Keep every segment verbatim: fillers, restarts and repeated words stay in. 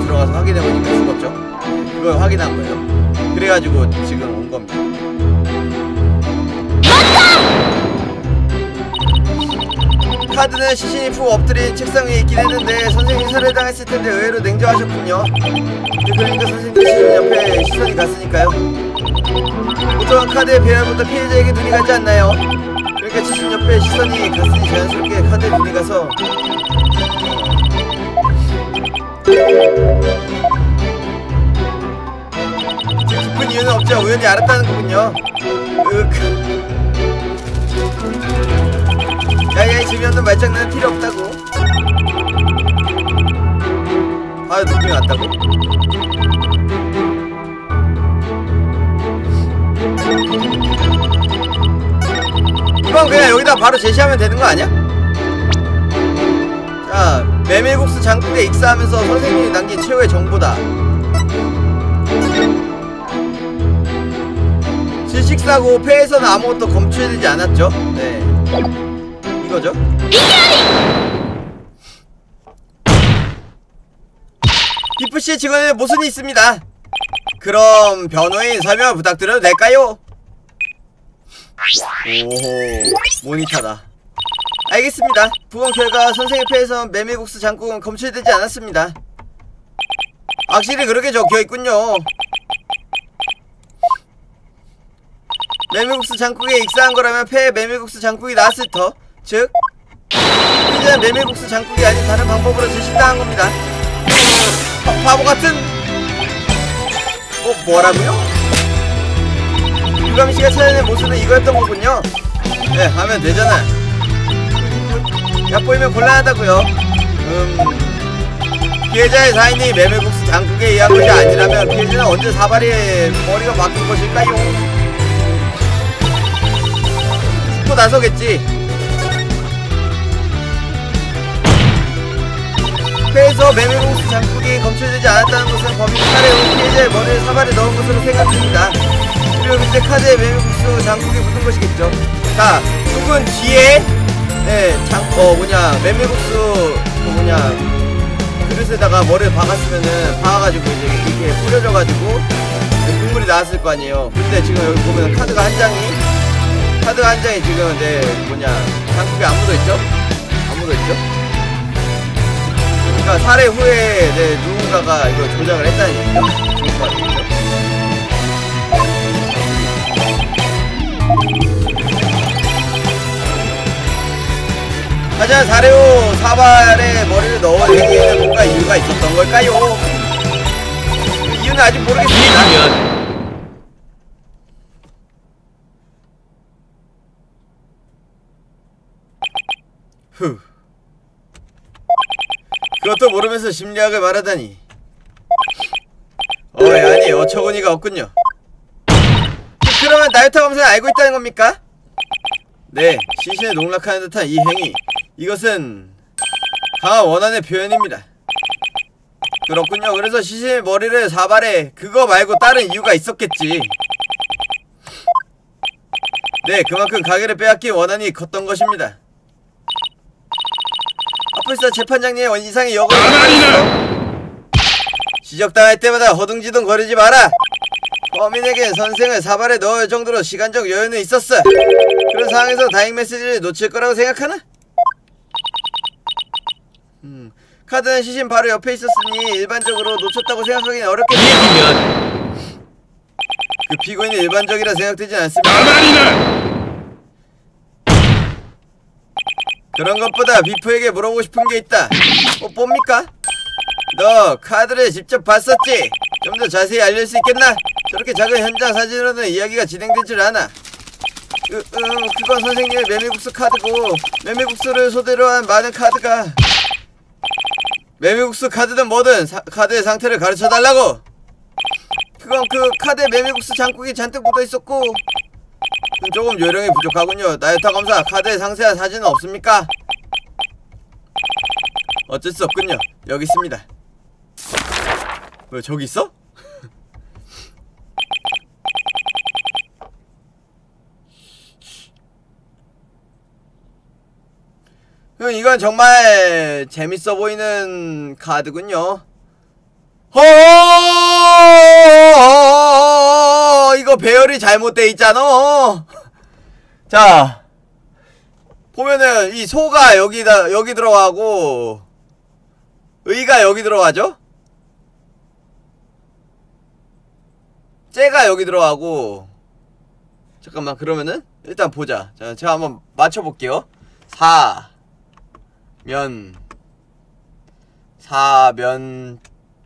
들어가서 확인해보니까 죽었죠. 그걸 확인한 거예요. 그래가지고 지금 온 겁니다. 카드는 시신이 푹 엎드린 책상 위에 있긴 했는데 선생님이 살해당했을 텐데 의외로 냉정하셨군요. 그러니까 선생님 시신 옆에 시선이 갔으니까요. 보통은 카드의 배열보다 피해자에게 눈이 가지 않나요? 그러니까 시신 옆에 시선이 갔으니 자연스럽게 카드에 눈이 가서 깊은 이유는 없죠. 우연히 알았다는 거군요. 으크. 야야, 재미없는 말장난은 필요 없다고. 아, 느낌이 왔다고? 이건 그냥 여기다 바로 제시하면 되는 거 아니야? 자, 메밀국수 장국에 익사하면서 선생님이 남긴 최후의 정보다. 질식사고 폐에서는 아무것도 검출되지 않았죠. 네, 이거죠. 비프씨의 직원에 모순이 있습니다. 그럼 변호인 설명을 부탁드려도 될까요? 오호, 모니터다. 알겠습니다. 부검 결과 선생의 폐에서 메밀국수 장국은 검출되지 않았습니다. 확실히 그렇게 적혀있군요. 메밀국수 장국에 익사한 거라면 폐에 메밀국수 장국이 나왔을 터, 즉 이제는 메밀국수 장국이 아닌 다른 방법으로 질식당한 겁니다. 바, 바보같은... 뭐, 뭐라고요? 유감씨가 찾아낸 모습은 이거였던 거군요. 네, 하면 되잖아. 얕보이면 곤란하다고요. 음... 피해자의 사인이 메밀국수 장국에 의한 것이 아니라면 피해자는 언제 사발에 머리가 바뀐 것일까요? 죽고 나서겠지. 폐에서 메밀국수 장국이 검출되지 않았다는 것은 범인이 살해 후 피해자의 머리를 사발에 넣은 것으로 생각됩니다. 그리고 그때 카드에 메밀국수 장국이 묻은 것이겠죠. 자, 죽은 뒤에 네, 장, 어, 뭐냐, 메밀국수, 그 뭐냐, 그릇에다가 머리를 박았으면은, 박아가지고 이제 이렇게 뿌려져가지고, 국물이 나왔을 거 아니에요. 근데 지금 여기 보면 카드가 한 장이, 카드가 한 장이 지금, 네, 뭐냐, 장국에 안 묻어있죠? 안 묻어있죠? 그러니까 살해 후에, 네, 누군가가 이거 조작을 했다는 얘기죠? 좋은 거 아니겠죠? 하지만 살해 후 사발에 머리를 넣어내기에는 뭔가 이유가 있었던 걸까요? 그 이유는 아직 모르겠습니다. 후. 그것도 모르면서 심리학을 말하다니. 어이, 아니, 어처구니가 없군요. 그러면 나유타 검사는 알고 있다는 겁니까? 네, 시신에 농락하는 듯한 이 행위, 이것은 강한 원한의 표현입니다. 그렇군요. 그래서 시신의 머리를 사발에, 그거 말고 다른 이유가 있었겠지. 네, 그만큼 가게를 빼앗긴 원한이 컸던 것입니다. 아플사 재판장님의 원이상의 역을 지적당할 때마다 허둥지둥 거리지 마라. 범인에겐 선생을 사발에 넣을 정도로 시간적 여유는 있었어. 그런 상황에서 다행 메시지를 놓칠 거라고 생각하나? 음, 카드는 시신 바로 옆에 있었으니 일반적으로 놓쳤다고 생각하기는 어렵겠지. 그 피고인이 일반적이라 생각되진 않습니다. 그런 것보다 비프에게 물어보고 싶은 게 있다. 뭐 뭡니까? 너 카드를 직접 봤었지? 좀 더 자세히 알릴 수 있겠나? 저렇게 작은 현장 사진으로는 이야기가 진행되질 않아. 그, 음, 그건 선생님의 메밀국수 카드고, 메밀국수를 소재로 한 많은 카드가, 메밀국수 카드든 뭐든 사, 카드의 상태를 가르쳐달라고! 그건 그 카드에 메밀국수 장국이 잔뜩 묻어있었고, 조금 요령이 부족하군요. 나유타 검사, 카드에 상세한 사진은 없습니까? 어쩔 수 없군요. 여기 있습니다. 왜 저기 있어? 이건 정말 재밌어 보이는 카드군요. 허 이거 배열이 잘못돼 있잖아. 자 보면은 이 소가 여기다 여기 들어가고 의가 여기 들어가죠? 째가 여기 들어가고. 잠깐만 그러면은 일단 보자. 자 제가 한번 맞춰볼게요. 사 면 사면째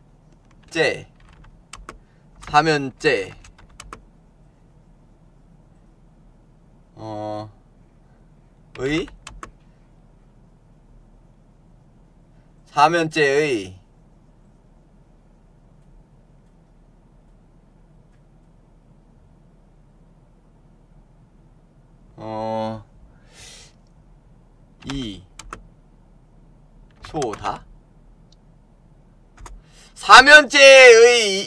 사면째 어 의 사면째의 어 이 소다 사면째의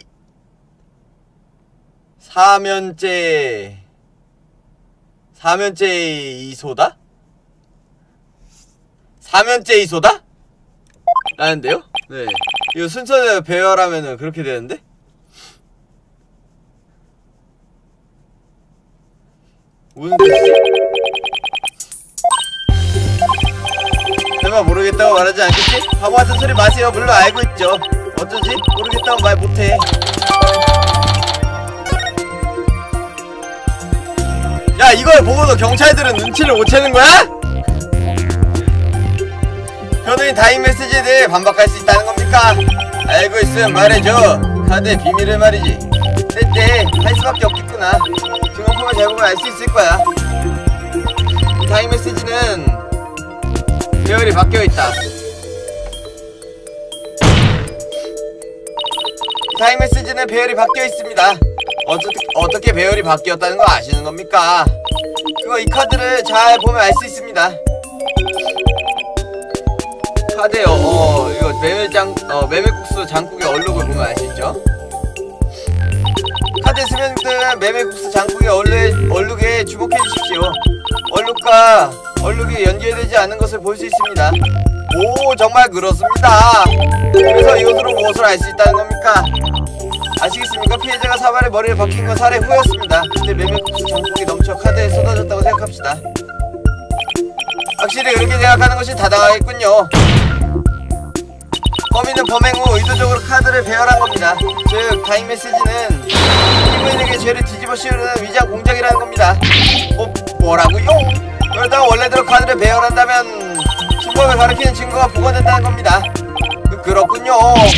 사면째 사면째의 이소다? 사면째 이소다? 라는데요? 네 이거 순서대로 배열하면은 그렇게 되는데? 무슨 뜻이지? 설마 모르겠다고 말하지 않겠지? 바보 같은 소리 마세요. 물론 알고 있죠. 어쩌지? 모르겠다고 말 못해. 야 이걸 보고도 경찰들은 눈치를 못 채는 거야? 현우인 다잉 메시지에 대해 반박할 수 있다는 겁니까? 알고 있으면 말해줘. 카드의 비밀을 말이지. 때때 할 수밖에 없겠구나. 증거품을 잘 보면 알 수 있을 거야. 이 다잉 메시지는 배열이 바뀌어있다. 이 다잉 메시지는 배열이 바뀌어있습니다. 어떻게, 어떻게 배열이 바뀌었다는 거 아시는 겁니까? 그거 이 카드를 잘 보면 알 수 있습니다. 카드에 어, 어 이거 메밀장 어 메밀국수 장국의 얼룩을 보면 알 수 있죠. 카드에 스며있는 메밀국수 장국의 얼룩에, 얼룩에 주목해 주십시오. 얼룩과 얼룩이 연결되지 않는 것을 볼 수 있습니다. 오 정말 그렇습니다. 그래서 이것으로 무엇을 알 수 있다는 겁니까? 아시겠습니까? 피해자가 사발에 머리를 박힌 건 살해 후였습니다. 근데 메밀국수 장국이 넘쳐 카드에 쏟아졌다고 생각합시다. 확실히 그렇게 생각하는 것이 타당하겠군요. 범인은 범행 후 의도적으로 카드를 배열한 겁니다. 즉 다잉 메시지는 피고인에게 죄를 뒤집어 씌우는 위장 공작이라는 겁니다. 뭐, 뭐라고요? 그러다가 원래대로 카드를 배열한다면 신범을 가리키는 증거가 보관된다는 겁니다. 그, 그렇군요.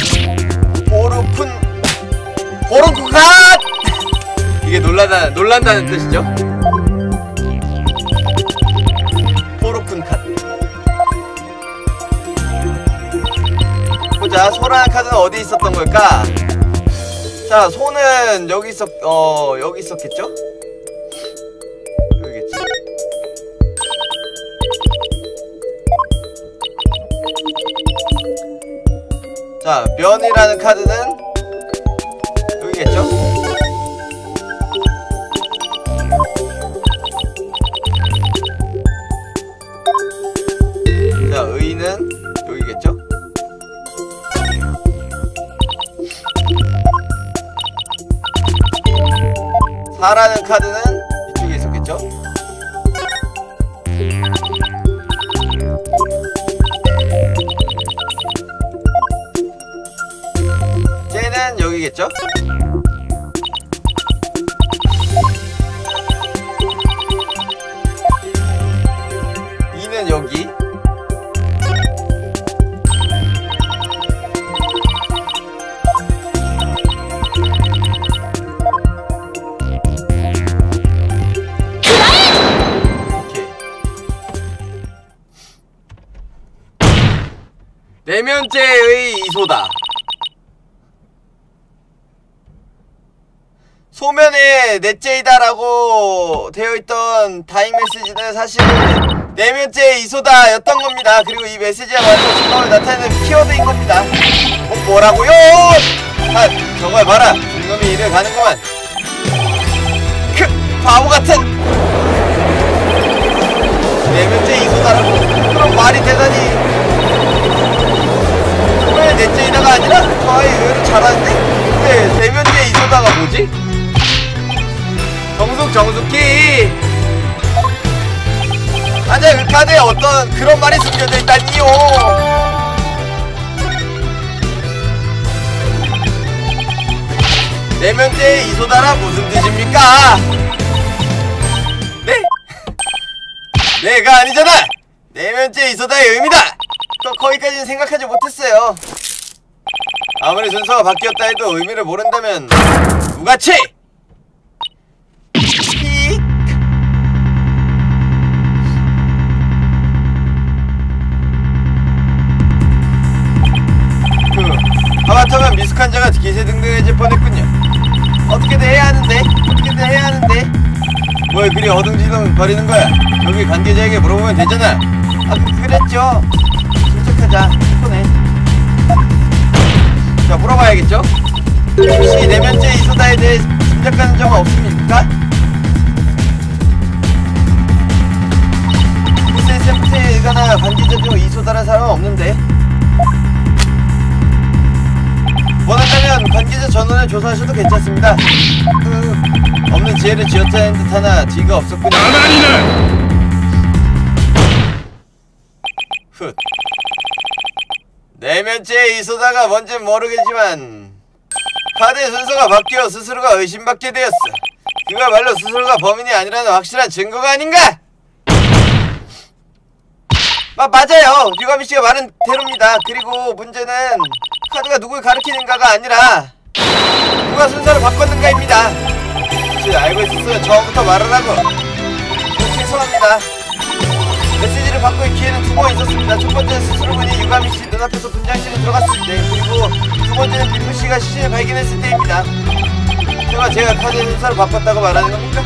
보르푼 보르쿠캇! 이게 놀라다, 놀란다는 뜻이죠? 보르푼캇. 보자, 소라는 카드는 어디 있었던 걸까? 자, 소는 여기 있었, 어, 여기 있었겠죠? 여기겠지. 자, 면이라는 카드는 여기겠죠? 자, 의는 여기겠죠? 사라는 카드는 이쪽에 있었겠죠? 쟤는 여기겠죠? 이는 여기. 내면죄의 이소다. 소면에 넷째이다라고 되어있던 다잉 메시지는 사실 내면죄의 이소다 였던 겁니다. 그리고 이 메시지가 바로 증거를 나타내는 키워드인 겁니다. 어, 뭐라고요? 아, 저걸 봐라. 중놈이 일을 가는구만. 크! 바보같은! 내면죄의 이소다라고? 그럼 말이 되다니. 왜 넷째이다가 아니라 아, 의외로 잘하는데? 근데 대면제 이소다가 뭐지? 정숙 정숙히. 아니 그 카드에 어떤 그런 말이 숨겨져 있다니요. 내면제 이소다라 무슨 뜻입니까? 네? 내가 아니잖아! 내면제 이소다의 의미다! 또 거기까지는 생각하지 못했어요. 아무리 순서가 바뀌었다 해도 의미를 모른다면 누가치! 픽! 그 하마터면 미숙한 자가 기세등등해질 뻔했군요. 어떻게든 해야 하는데 어떻게든 해야 하는데 뭘 그리 어둥지둥 거리는 거야. 여기 관계자에게 물어보면 되잖아. 아 그, 그랬죠. 침착하자. 손해. 자 물어봐야겠죠. 혹시 내면제 이소다에 대해 짐작가는 점은 없습니까? 글쎄 샘프트에 일가나 관계자 중 이소다라는 사람은 없는데. 원한다면 관계자 전원을 조사하셔도 괜찮습니다. 그 없는 지혜를 쥐어짜낸 듯 하나 뒤가 없었군요. 훗. 내면제 이소다가 뭔진 모르겠지만 카드의 순서가 바뀌어 스스로가 의심받게 되었어. 그야말로 스스로가 범인이 아니라는 확실한 증거가 아닌가? 마, 맞아요. 유가미씨가 말한 대로입니다. 그리고 문제는 카드가 누굴 가리키는가가 아니라 누가 순서를 바꿨는가입니다. 혹시 알고 있었어요? 처음부터 말하라고. 죄송합니다. 메시지를 바꿀 기회는 두 번 있었습니다. 첫 번째는 스스로군이 유가미씨 눈앞에서 분장실에 들어갔을 때, 그리고 두 번째는 림프씨가 시신을 발견했을 때입니다. 설마 제가 카드의 순서를 바꿨다고 말하는 겁니까?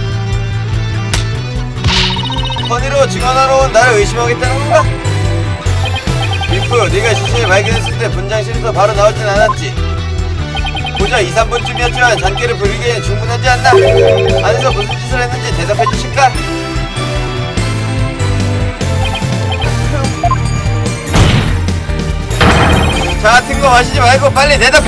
허니로 증언하러 온 나를 의심하겠다는 건가? 림프, 네가 시신을 발견했을 때 분장실에서 바로 나오진 않았지. 고작 이, 삼 분쯤이었지만 잔꾀를 부리기엔 충분하지 않나? 안에서 무슨 짓을 했는지 대답해 주실까? 자 같은 거 마시지 말고 빨리 대답해!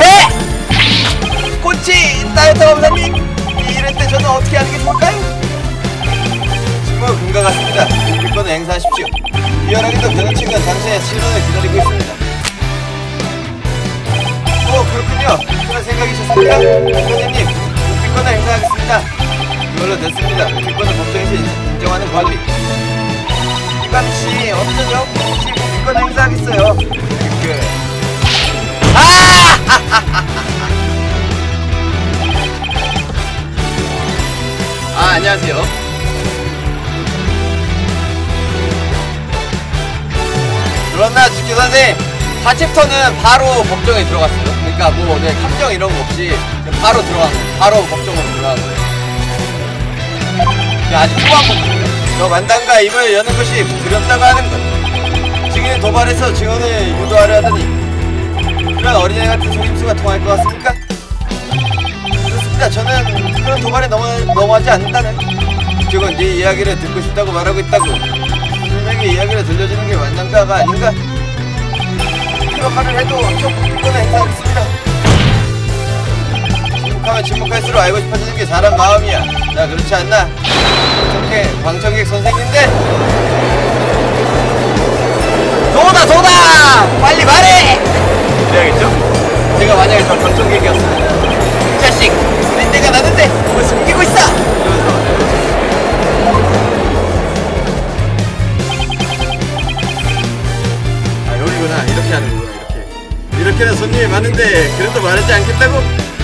코치 다이어트 검사님, 이럴 때 저는 어떻게 하는 게 좋을까요? 뭐 금과 같습니다. 물건을 행사하십시오. 미안하게도 변호친과 당신의 실언을 기다리고 있습니다. 오 그렇군요. 그런 생각이셨습니까? 선생님, 물건을 행사하겠습니다. 그걸로 됐습니다. 물건을 법정에서 인정하는 관리. 이감씨 어쩌죠? 혹시 물건을 행사하겠어요? 그... 아! 아 안녕하세요. 그렇나 지키선생, 사 챕터는 바로 법정에 들어갔어요. 그러니까 뭐 네, 탐정 이런 거 없이 바로 들어간 거예요. 바로 법정으로 들어간 거예요. 아직 초반부터예요. 저 만담과 입을 여는 것이 두렵다고 하는 것. 증인을 도발해서 증언을 유도하려 하더니 그런 어린애 같은 속임수가 통할 것 같습니까? 그렇습니다. 저는 그런 도발에 넘어, 넘어가지 않는다는. 이쪽은 네 이야기를 듣고 싶다고 말하고 있다고. 선생님에게 이야기를 들려주는 게 만남가가 아닌가? 그런 말을 해도 저 복귀권을 행사하겠습니다. 침묵하면 침묵할수록 알고 싶어지는 게 사람 마음이야. 나 그렇지 않나? 저렇게 광청객 선생님인데? 도다 도다! 빨리 말해! 그래야겠죠? 제가 만약에 저 광청객이었으면 이 자식! 우린 내가 나는데 뭘 숨기고 있어! 이러면서 여기구나. 이렇게 하는 거구나. 이렇게 이렇게는 손님이 많은데 그래도 말하지 않겠다고?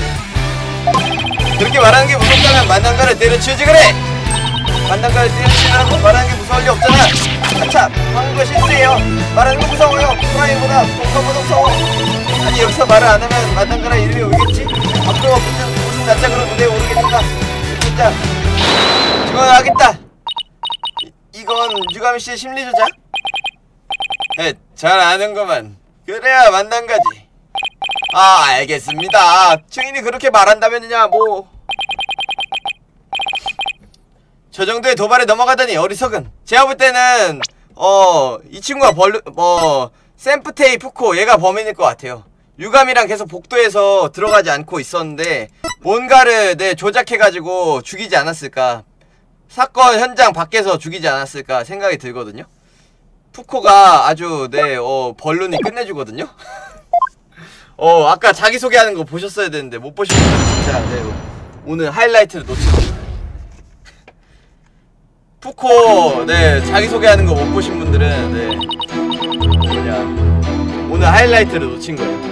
그렇게 말하는 게 무섭다면 만남가를 때려치우지 그래! 만남가를 때려치우라고 말하는 게 무서울 리 없잖아. 아참, 하는 거 실수예요. 말하는 거 무서워요. 프라이보다 공감보다 무서워. 아니 여기서 말을 안 하면 만남가라 이름이 오겠지? 앞으로 무슨 무슨 낯짝으로 무대에 오르겠는가? 진짜 이건 하겠다. 이, 이건 유가미씨의 심리조작? 에, 잘 아는구만. 그래야 만남가지. 아 알겠습니다. 증인이 그렇게 말한다면야 뭐 저 정도의 도발에 넘어가다니 어리석은. 제가 볼 때는 어 이 친구가 벌 뭐 샘프테이 푸코 얘가 범인일 것 같아요. 유감이랑 계속 복도에서 들어가지 않고 있었는데 뭔가를 네 조작해가지고 죽이지 않았을까, 사건 현장 밖에서 죽이지 않았을까 생각이 들거든요. 푸코가 아주 네 어 벌룬이 끝내주거든요. 어 아까 자기소개하는 거 보셨어야 되는데 못 보시면 진짜 네 오늘 하이라이트를 놓치고, 푸코 네 자기소개하는 거 못 보신 분들은 네 뭐냐 오늘 하이라이트를 놓친 거예요.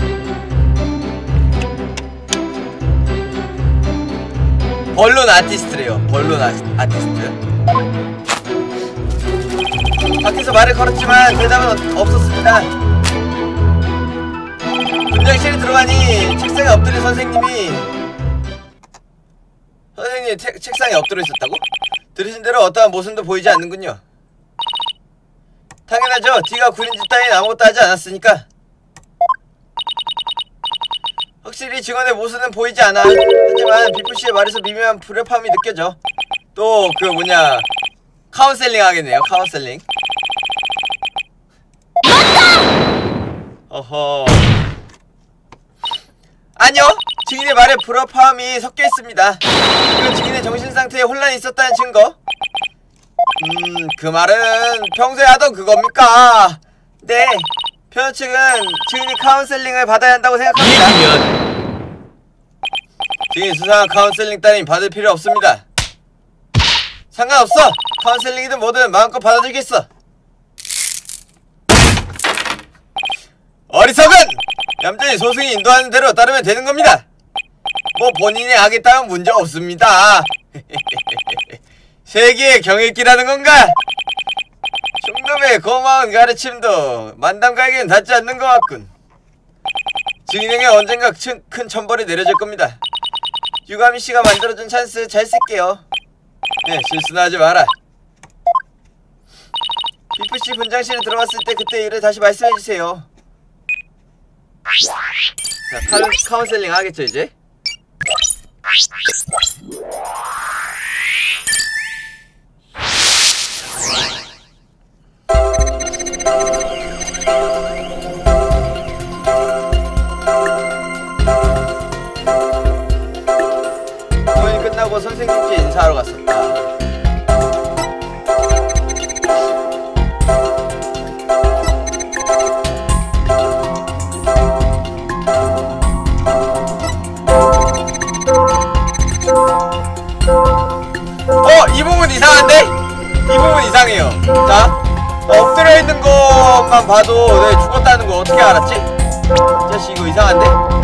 벌룬 아티스트래요. 벌룬 아, 아티스트. 밖에서 말을 걸었지만 대답은 없었습니다. 분장실에 들어가니 책상에 엎드린 선생님이 선생님이 책, 책상에 엎드려 있었다고? 들으신 대로 어떠한 모습도 보이지 않는군요. 당연하죠. 뒤가 구린 집 따윈 아무것도 하지 않았으니까. 확실히 직원의 모습은 보이지 않아. 하지만 비프씨의 말에서 미묘한 불협함이 느껴져. 또 그 뭐냐 카운셀링 하겠네요. 카운셀링. 어허. 아니요, 증인의 말에 불협화음이 섞여 있습니다. 이건 증인의 정신상태에 혼란이 있었다는 증거. 음, 그 말은 평소에 하던 그겁니까? 네, 변호 측은 증인이 카운셀링을 받아야 한다고 생각합니다. 증인 수상한 카운셀링 따윈 받을 필요 없습니다. 상관없어. 카운셀링이든 뭐든 마음껏 받아주겠어. 어리석은! 얌전히 소승이 인도하는 대로 따르면 되는 겁니다. 뭐 본인이 하겠다면 문제 없습니다. 세계의 경읽기라는 건가? 중놈의 고마운 가르침도 만담가에겐 닿지 않는 것 같군. 증인에게 언젠가 큰, 큰 천벌이 내려질 겁니다. 유가미씨가 만들어준 찬스 잘 쓸게요. 네, 실수나 하지 마라. 비프씨 분장실에 들어갔을 때 그때 일을 다시 말씀해주세요. 자, 카, 카운셀링 하겠죠 이제? 공연이 끝나고 선생님께 인사하러 갔었다. 이 부분 이상한데? 이 부분 이상해요. 자, 어, 엎드려 있는 것만 봐도 네, 죽었다는 거 어떻게 알았지? 이 자식 이거 이상한데?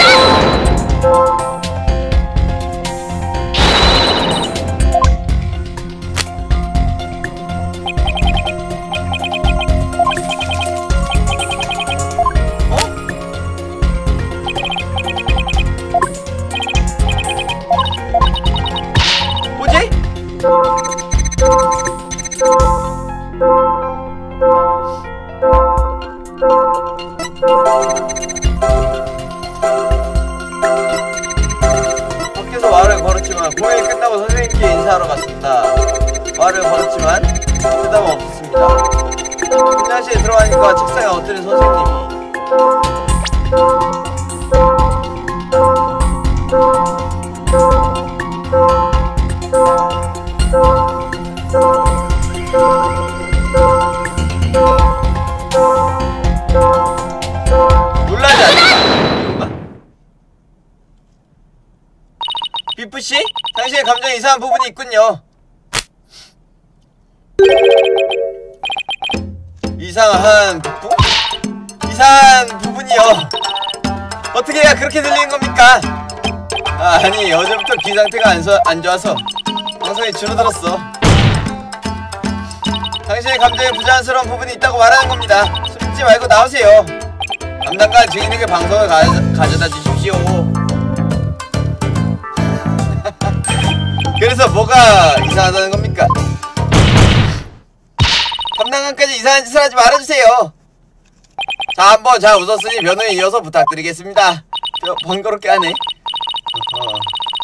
밖에서 말을 걸었지만 공연이 끝나고 선생님께 인사하러 갔습니다. 말을 걸었지만 대답은 없었습니다. 분장실에 들어가니까 책상에 엎드린 선생님이 놀라지 않을까? 비프씨? 당신의 감정에 이상한 부분이 있군요. 이상한 부분? 이상한 부분이요. 어떻게 해야 그렇게 들리는 겁니까? 아, 아니 어제부터 귀 상태가 안, 서, 안 좋아서 방송이 줄어들었어. 당신의 감정에 부자연스러운 부분이 있다고 말하는 겁니다. 숨지 말고 나오세요. 담당관 증인에게 방송을 가, 가져다 주십시오. 그래서 뭐가 이상하다는 겁니까? 담당관까지 이상한 짓을 하지 말아주세요. 자, 한번 잘 웃었으니 변호인 이어서 부탁드리겠습니다. 저 번거롭게 하네. 어허.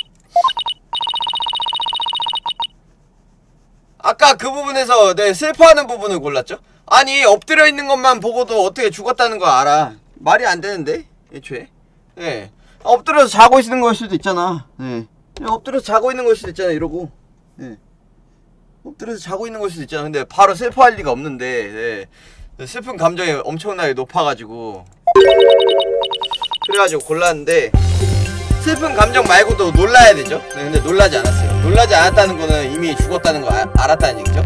아까 그 부분에서 네 슬퍼하는 부분을 골랐죠? 아니 엎드려 있는 것만 보고도 어떻게 죽었다는 거 알아. 말이 안 되는데 애초에. 네. 엎드려서 자고 있는 걸 수도 있잖아. 네. 엎드려서 자고 있는 걸 수도 있잖아 이러고. 네. 엎드려서 자고 있는 걸 수도 있잖아. 근데 바로 슬퍼할 리가 없는데. 네. 슬픈 감정이 엄청나게 높아가지고 그래가지고 골랐는데, 슬픈 감정 말고도 놀라야 되죠. 네, 근데 놀라지 않았어요. 놀라지 않았다는 거는 이미 죽었다는 거 아, 알았다는 얘기죠.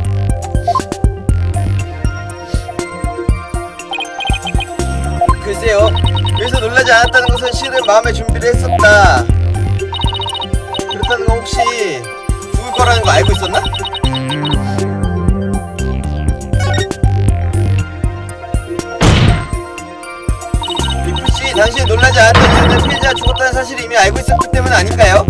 글쎄요, 여기서 놀라지 않았다는 것은 실은 마음의 준비를 했었다. 그렇다는 건 혹시 죽을 거라는 거 알고 있었나? 비프씨, 당신이 놀라지 않았던 이유는 피해자가 죽었다는 사실을 이미 알고 있었기 때문 아닐까요?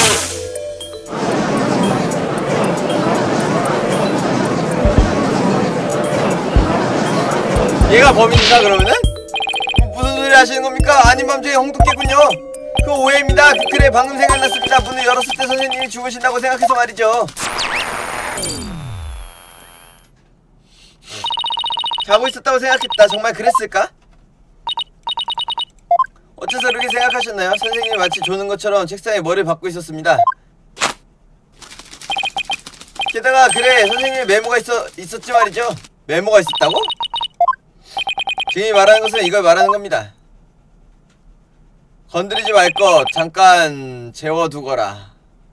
얘가 범인인가 그러면은? 무슨 소리 하시는 겁니까? 아닌 밤중에 홍두깨군요. 그 오해입니다. 그래, 방금 생각났습니다. 문을 열었을 때 선생님이 죽으신다고 생각해서 말이죠. 자고 있었다고 생각했다. 정말 그랬을까? 어째서 그렇게 생각하셨나요? 선생님이 마치 조는 것처럼 책상에 머리를 박고 있었습니다. 게다가 그래, 선생님의 메모가 있어, 있었지 말이죠. 메모가 있었다고? 지금이 말하는 것은 이걸 말하는 겁니다. 건드리지 말 것 잠깐 재워두거라.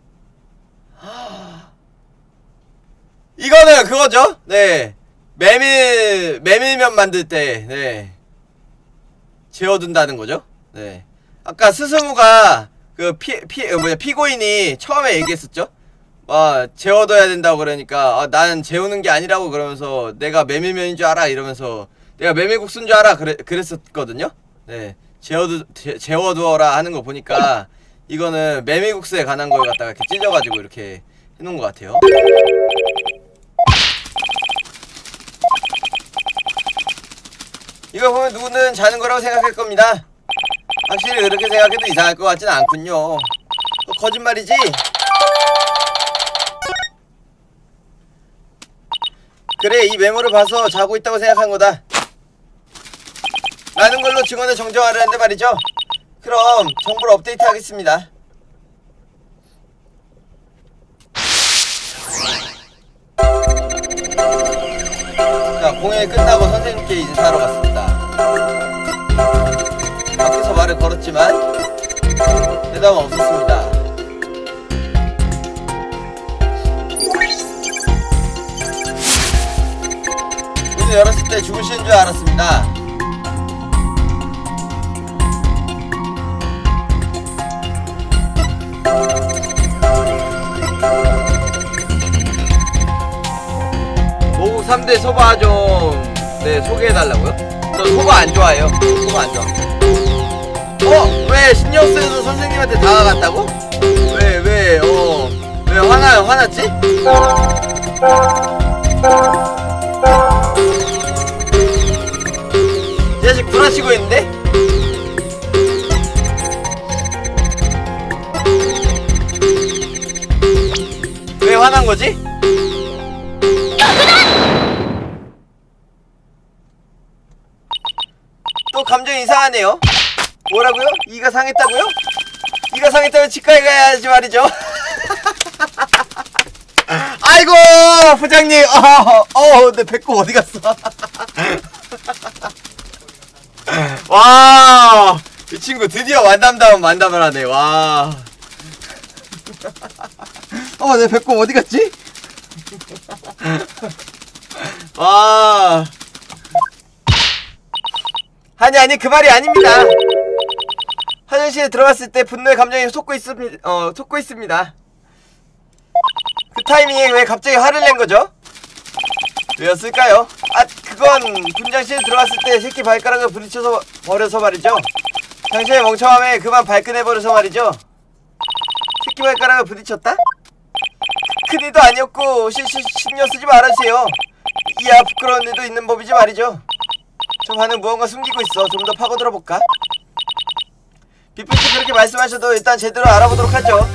이거는 그거죠? 네, 메밀 메밀면 만들 때 네 재워둔다는 거죠. 네, 아까 스스무가 그 피 피 뭐냐 피고인이 처음에 얘기했었죠. 아, 재워둬야 된다고 그러니까 아, 나는 재우는 게 아니라고 그러면서 내가 메밀면인 줄 알아 이러면서 내가 메밀국수인 줄 알아 그래, 그랬었거든요. 네, 재워두, 재, 재워두어라 하는 거 보니까 이거는 메밀국수에 관한 걸 갖다가 이렇게 찢어가지고 이렇게 해놓은 것 같아요. 이거 보면 누구는 자는 거라고 생각할 겁니다. 확실히 그렇게 생각해도 이상할 것 같지는 않군요. 거짓말이지? 그래, 이 메모를 봐서 자고 있다고 생각한 거다 라는 걸로 증언을 정정하려는데 말이죠. 그럼 정보를 업데이트 하겠습니다. 자, 공연이 끝나고 선생님께 인사하러 갔습니다. 밖에서 말을 걸었지만 대답은 없었습니다. 문을 열었을 때 죽으시는 줄 알았습니다. 모국 삼 대 소바 좀 네 소개해달라고요? 저 소바 안 좋아해요. 소바 안 좋아. 어? 왜 신여수에서 선생님한테 다가갔다고? 왜 왜 어 왜 화나 화났지? 이 자식 구라치고 있는데? 왜 화난 거지? 또 감정이 이상하네요. 뭐라고요? 이가 상했다고요? 이가 상했다면 치과에 가야지 말이죠. 아이고 부장님, 어, 어, 내 배꼽 어디 갔어? 와, 이 친구 드디어 만담다운 만담을 하네. 와. 어, 내 배꼽 어디 갔지? 와. 아니 아니 그 말이 아닙니다. 화장실에 들어갔을 때 분노의 감정이 솟고 있습니다. 어 솟고 있습니다. 그 타이밍에 왜 갑자기 화를 낸 거죠? 왜였을까요? 아, 그건 분장실에 들어갔을 때 새끼 발가락을 부딪혀서 버려서 말이죠. 당신의 멍청함에 그만 발끈해버려서 말이죠. 새끼 발가락을 부딪혔다? 큰일도 아니었고 시, 시, 신경 쓰지 말아주세요. 이야 부끄러운 일도 있는 법이지 말이죠. 저 반은 무언가 숨기고 있어. 좀 더 파고들어볼까? 비프씨 그렇게 말씀하셔도 일단 제대로 알아보도록 하죠.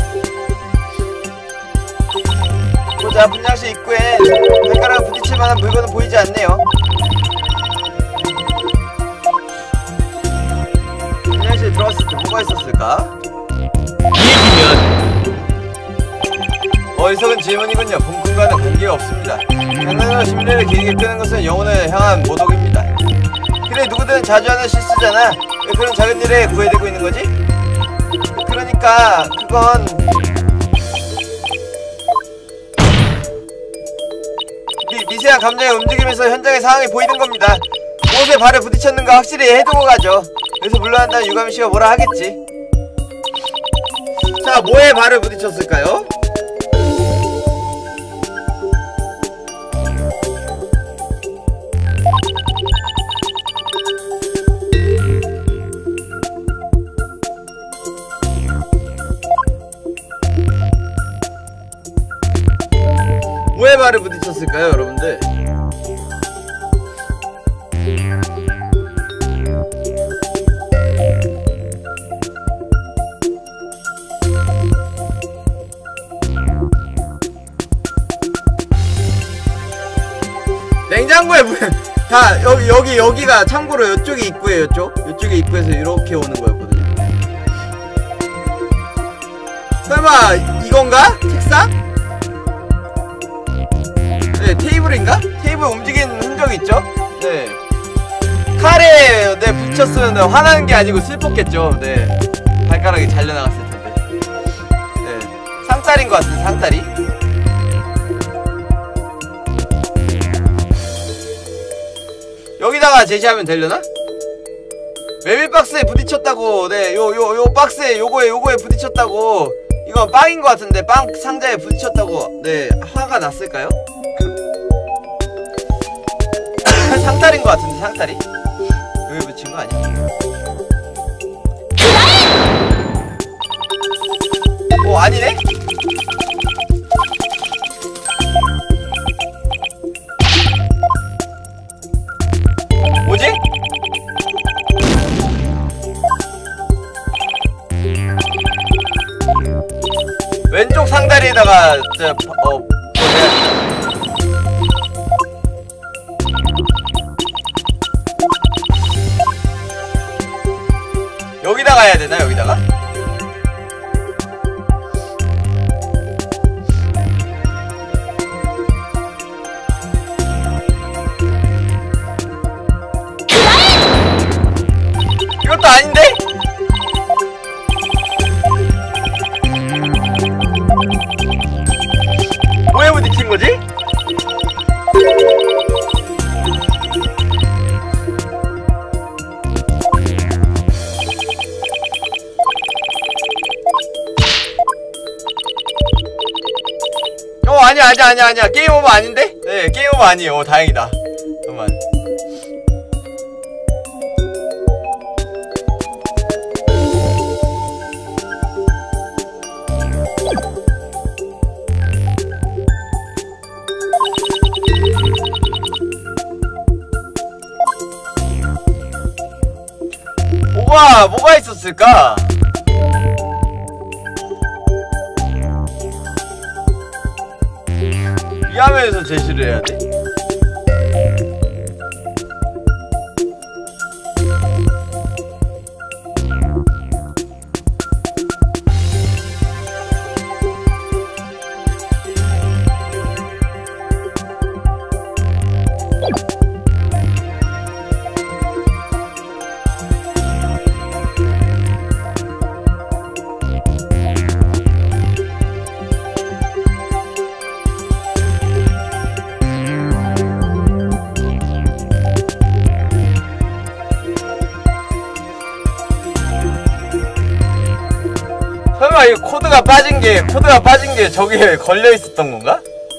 보자, 분장실 입구엔 발가락을 부딪힐 만한 물건은 보이지 않네요. 들어갔을 때 뭐가 있었을까? 이 얘기면 어리석은 질문이군요. 본군과는 관계가 없습니다. 장난으로 심리를 길게 끄는 것은 영혼을 향한 모독입니다. 그래, 누구든 자주 하는 실수잖아. 왜 그런 작은 일에 구애되고 있는 거지? 그러니까 그건 미, 미세한 감정의 움직임에서 현장의 상황이 보이는 겁니다. 무엇에 발을 부딪혔는가 확실히 해두고 가죠. 여기서 물러난다는 유감씨가 뭐라 하겠지. 자, 뭐에 발을 부딪혔을까요? 뭐에 발을 부딪혔을까요, 여러분들? 냉장고에 물, 다 여기 여기 여기가 참고로 이쪽이 입구예요. 이쪽 이쪽에 입구에서 이렇게 오는 거였거든요. 설마 이건가? 책상? 네, 테이블인가? 테이블 움직이는 흔적이 있죠? 네. 칼에 네 붙였으면 화나는 게 아니고 슬펐겠죠. 네. 발가락이 잘려나갔을 텐데. 네. 상다리인 것 같은 상다리. 여기다가 제시하면 되려나? 메밀박스에 부딪혔다고. 네, 요, 요, 요 박스에 요거에 요거에 부딪혔다고. 이건 빵인 것 같은데 빵 상자에 부딪혔다고. 네, 화가 났을까요? 상다리인 것 같은데 상다리? 여기 붙인 거 아니야? 오, 아니네? 뭐지? 왼쪽 상다리에다가 저, 어, 뭐냐? 여기다가 해야 되나? 여기다가? 이것도 아닌데? 뭐에 부딪힌 거지? 어, 아니야 아니야 아니야 아니야 게임 오버 아닌데? 네, 게임 오버 아니에요. 오, 다행이다. 잠깐만. 뭐가 뭐가 있었을까? 이 화면에서 제시를 해야 돼? 설마 이 코드가 빠진 게 코드가 빠진 게 저기에 걸려 있었던 건가?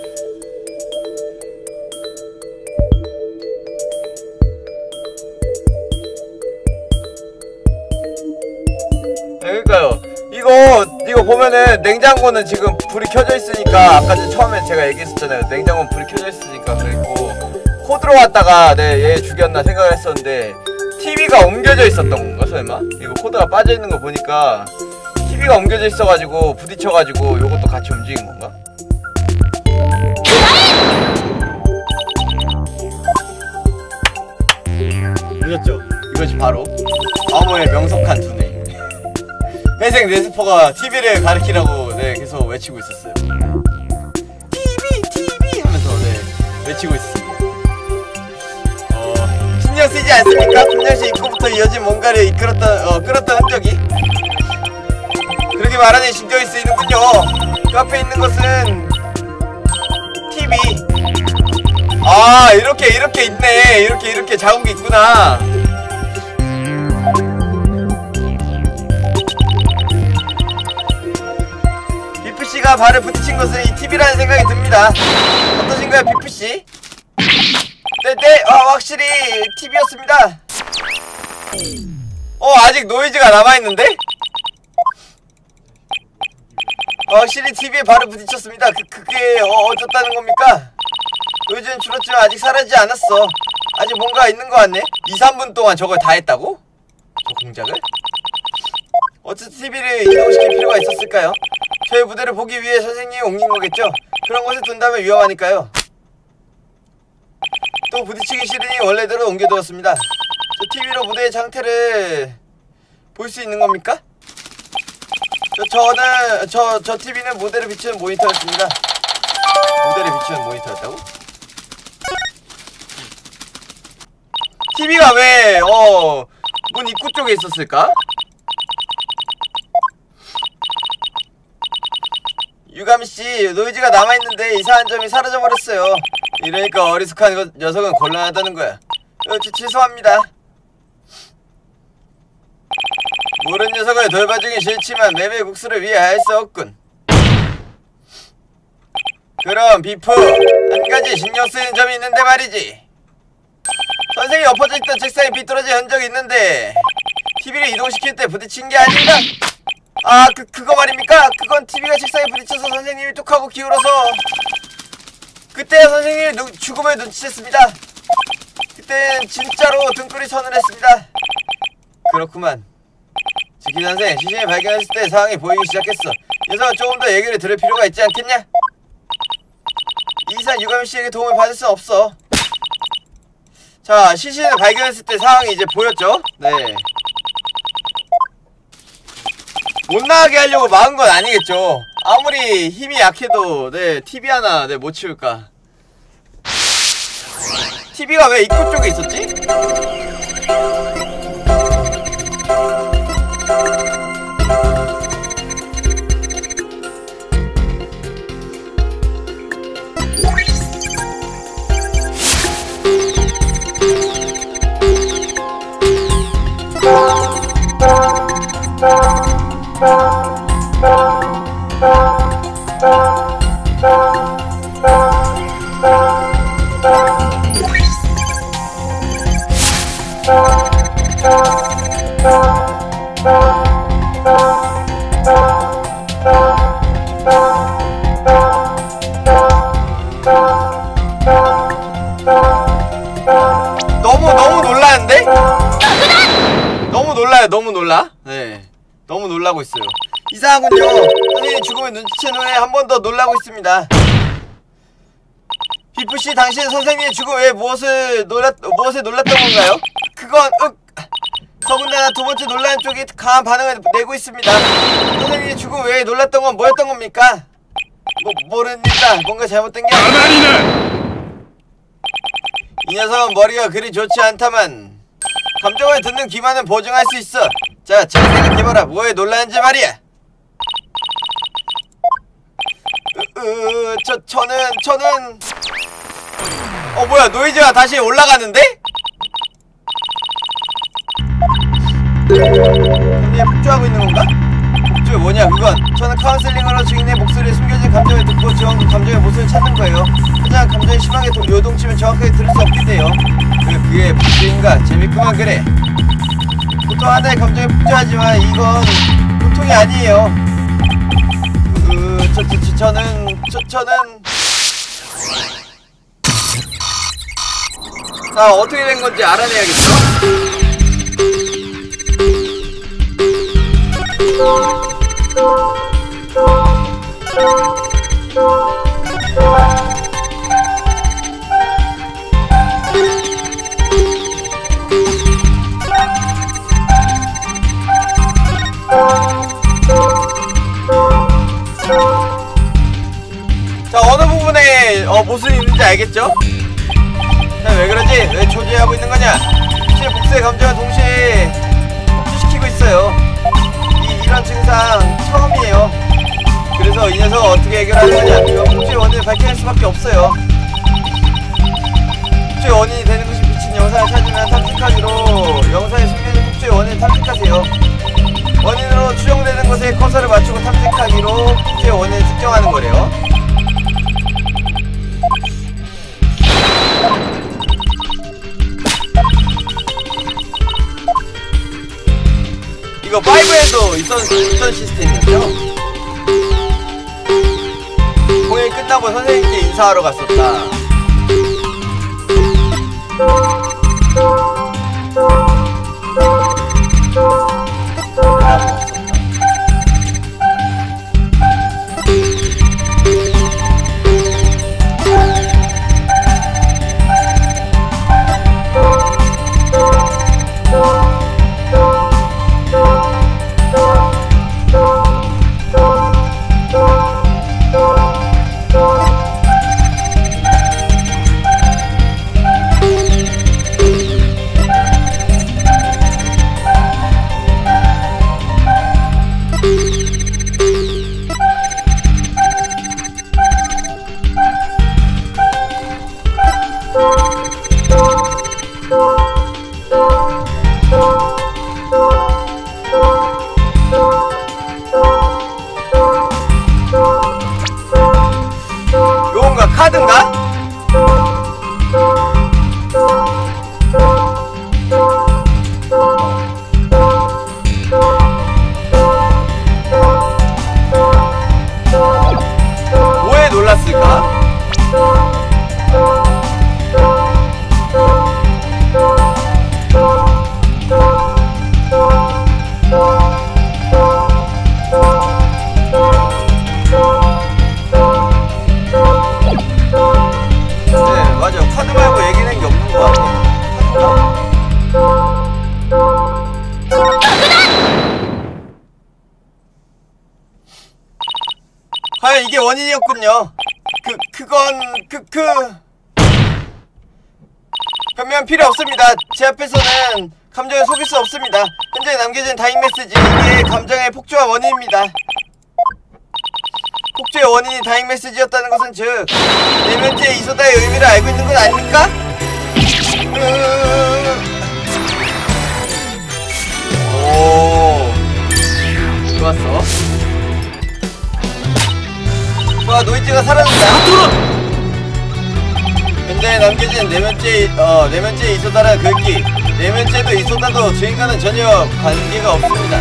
네, 그러니까요. 이거 이거 보면은 냉장고는 지금 불이 켜져 있으니까 아까 전 처음에 제가 얘기했었잖아요. 냉장고는 불이 켜져 있으니까 그랬고 코드로 왔다가 네, 얘 죽였나 생각을 했었는데 티비가 옮겨져 있었던 건가 설마? 이거 코드가 빠져 있는 거 보니까 티비가 옮겨져 있어가지고 부딪혀가지고 요것도 같이 움직인 건가? 보셨죠? 이것이 바로 암호의 명석한 두뇌. 회생 네스퍼가 티비를 가리키라고 네 계속 외치고 있었어요. 티비 티비 하면서 네 외치고 있었습니다. 어 신경 쓰이지 않습니까? 분명시 입구부터 이어진 뭔가를 이끌었던 어 끌었던 흔적이. 그러게 말하니 신경이 쓰이는군요. 그 앞에 있는 것은 티비. 아 이렇게 이렇게 있네. 이렇게 이렇게 자국이 있구나. 비프씨가 발을 부딪힌 것은 이 티비라는 생각이 듭니다. 어떠신가요 비프씨? 네네 아 확실히 티비였습니다. 어 아직 노이즈가 남아있는데? 어, 확실히 티비에 발을 부딪혔습니다. 그, 그게 어, 어쩌다는 겁니까? 노이즈는 줄었지만 아직 사라지지 않았어. 아직 뭔가 있는 것 같네. 이, 삼 분 동안 저걸 다 했다고? 저 공작을? 어쨌든 티비를 이동시킬 필요가 있었을까요? 저의 무대를 보기 위해 선생님이 옮긴 거겠죠? 그런 곳에 둔다면 위험하니까요. 또 부딪히기 싫으니 원래대로 옮겨두었습니다. 저 티비로 무대의 상태를 볼 수 있는 겁니까? 저, 저는, 저, 저 티비는 무대를 비추는 모니터였습니다. 무대를 비추는 모니터였다고? 티비가 왜, 어, 문 입구 쪽에 있었을까? 유감씨, 노이즈가 남아있는데 이상한 점이 사라져버렸어요. 이러니까 어리숙한 거, 녀석은 곤란하다는 거야. 어, 저, 죄송합니다. 모르는 녀석을 돌봐주긴 싫지만 맵의 국수를 위해 할 수 없군. 그럼 비프, 한 가지 신경 쓰이는 점이 있는데 말이지. 선생이 엎어져 있던 책상에 비뚤어진 흔적이 있는데 티비를 이동시킬 때 부딪힌 게 아닌가? 아, 그, 그거 말입니까? 그건 티비가 책상에 부딪혀서 선생님이 뚝하고 기울어서 그때 선생님이 누, 죽음을 눈치챘습니다. 그땐 진짜로 등골이 서늘했습니다. 그렇구만. 지키 선생, 시신을 발견했을 때 상황이 보이기 시작했어. 녀석은 조금 더 얘기를 들을 필요가 있지 않겠냐? 이 이상 유가미 씨에게 도움을 받을 순 없어. 자, 시신을 발견했을 때 상황이 이제 보였죠? 네. 못 나가게 하려고 막은 건 아니겠죠. 아무리 힘이 약해도 네 티비 하나 네 못 치울까. 티비가 왜 입구 쪽에 있었지? 너무 너무 놀라는데? 너무 놀라요. 너무 놀라. 네, 너무 놀라고 있어요. 이상하군요. 선생님이 죽음을 눈치챈 후에 한 번 더 놀라고 있습니다. 비프씨, 당신은 선생님의 죽음 외에 무엇을 놀랐, 무엇에 놀랐던 건가요? 그건, 윽! 더군다나 두 번째 논란 쪽이 강한 반응을 내고 있습니다. 선생님의 죽음 외에 놀랐던 건 뭐였던 겁니까? 뭐, 모릅니다. 뭔가 잘못된 게 아니라. 이 녀석은 머리가 그리 좋지 않다만 감정을 듣는 귀만은 보증할 수 있어. 자, 잘 생각해봐라. 뭐에 놀라는지 말이야. 으, 으, 저, 저는, 저는 어, 뭐야, 노이즈가 다시 올라가는데? 감정에 폭주하고 있는 건가? 폭주 뭐냐 그건. 저는 카운셀링으로 증인의 목소리에 숨겨진 감정을 듣고 지원 감정의 모습을 찾는 거예요. 하지만 감정이 심하게 요동치면 정확하게 들을 수 없게 돼요. 그, 그게 폭주인가? 재밌구만. 그래. 보통 하나의 감정에 폭주하지만 이건 보통이 아니에요. 그, 저, 저, 저, 저는, 저, 저는 자, 어떻게 된 건지 알아내야겠어. 알겠죠? 왜 그러지? 왜 초조해하고 있는 거냐? 제 복수의 감정을 동시에 폭주시키고 있어요. 이, 이런 증상 처음이에요. 그래서 이 녀석을 어떻게 해결하는 거냐? 이거 폭주의 원인을 밝혀낼 수밖에 없어요. 폭주의 원인이 되는 것이 비친 영상을 찾으면 탐색하기로 영상에 숨겨진 폭주의 원인을 탐색하세요. 원인으로 추정되는 것에 커서를 맞추고 탐색하기로 폭주의 원인을 특정하는 거래요. 이거 파이브에도 있던, 있던 시스템이었죠? 공연이 끝나고 선생님께 인사하러 갔었다. 요건가? 카드인가? 뭐에 놀랐을까? 카드 말고 얘기하는 게 없는 것 같아. 과연 이게 원인이었군요. 그, 그건, 그, 그. 변명 필요 없습니다. 제 앞에서는 감정에 속일 수 없습니다. 현재 남겨진 다잉 메시지, 이게 감정의 폭주와 원인입니다. 폭주의 원인이 다잉 메시지였다는 것은 즉 내면지의 이소다의 의미를 알고 있는 건 아닙니까? 오, 좋았어. 좋아, 노이즈가 사라진다. 현재 남겨진 내면지의 어 내면지의 이소다라는 글귀. 내면지에도 이소다도 주인과는 전혀 관계가 없습니다.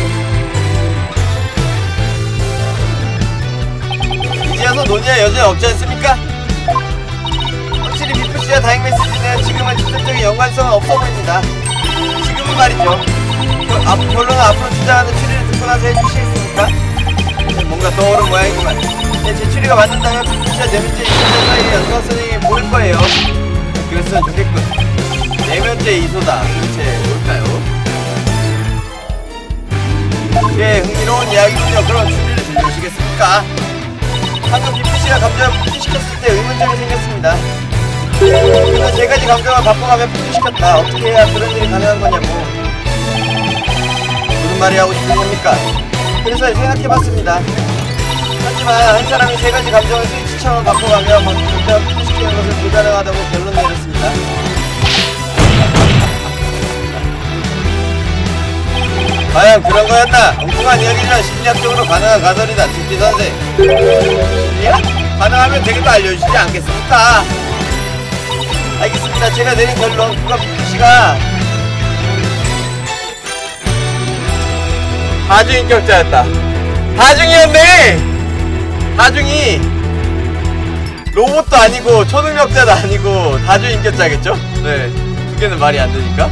이제와서 논의할 여지는 없지 않습니까? 확실히 비프씨와 다잉 메시지는 지금은 직접적인 연관성은 없어 보입니다. 지금은 말이죠. 그, 앞, 결론은 앞으로 주장하는 추리를 듣고 나서 해주시겠습니까? 뭔가 떠오른 모양이구만. 네, 제 추리가 맞는다면 비프씨와 내면제 이소다 사이의 연관성이 보일 거예요. 그랬으면 좋겠군. 내면제 이소다, 도대체 뭘까요? 예, 흥미로운 이야기군요. 그럼 추리를 들려주시겠습니까? 방금 비프씨가 감정을 폭주시켰을 때 의문점이 생겼습니다. 그러면 세 가지 감정을 바꿔가며 폭주시켰다. 어떻게 해야 그런 일이 가능한 거냐고. 무슨 말이 하고 싶은 겁니까? 그래서 생각해봤습니다. 하지만 한 사람이 세 가지 감정을 스위치처럼 바꿔가며 감정을 폭주시키는 것은 불가능하다고 결론 내렸습니다. 과연 그런 거였나? 엉뚱한 이야기지만 심리학적으로 가능한 가설이다. 집지 선생. 심리학? 가능하면 되게 또 알려주시지 않겠습니까? 알겠습니다. 제가 내린 결론, 그거 비프씨가 다중인격자였다. 다중이었네! 다중이 로봇도 아니고 초능력자도 아니고 다중인격자겠죠? 네, 두 개는 말이 안 되니까.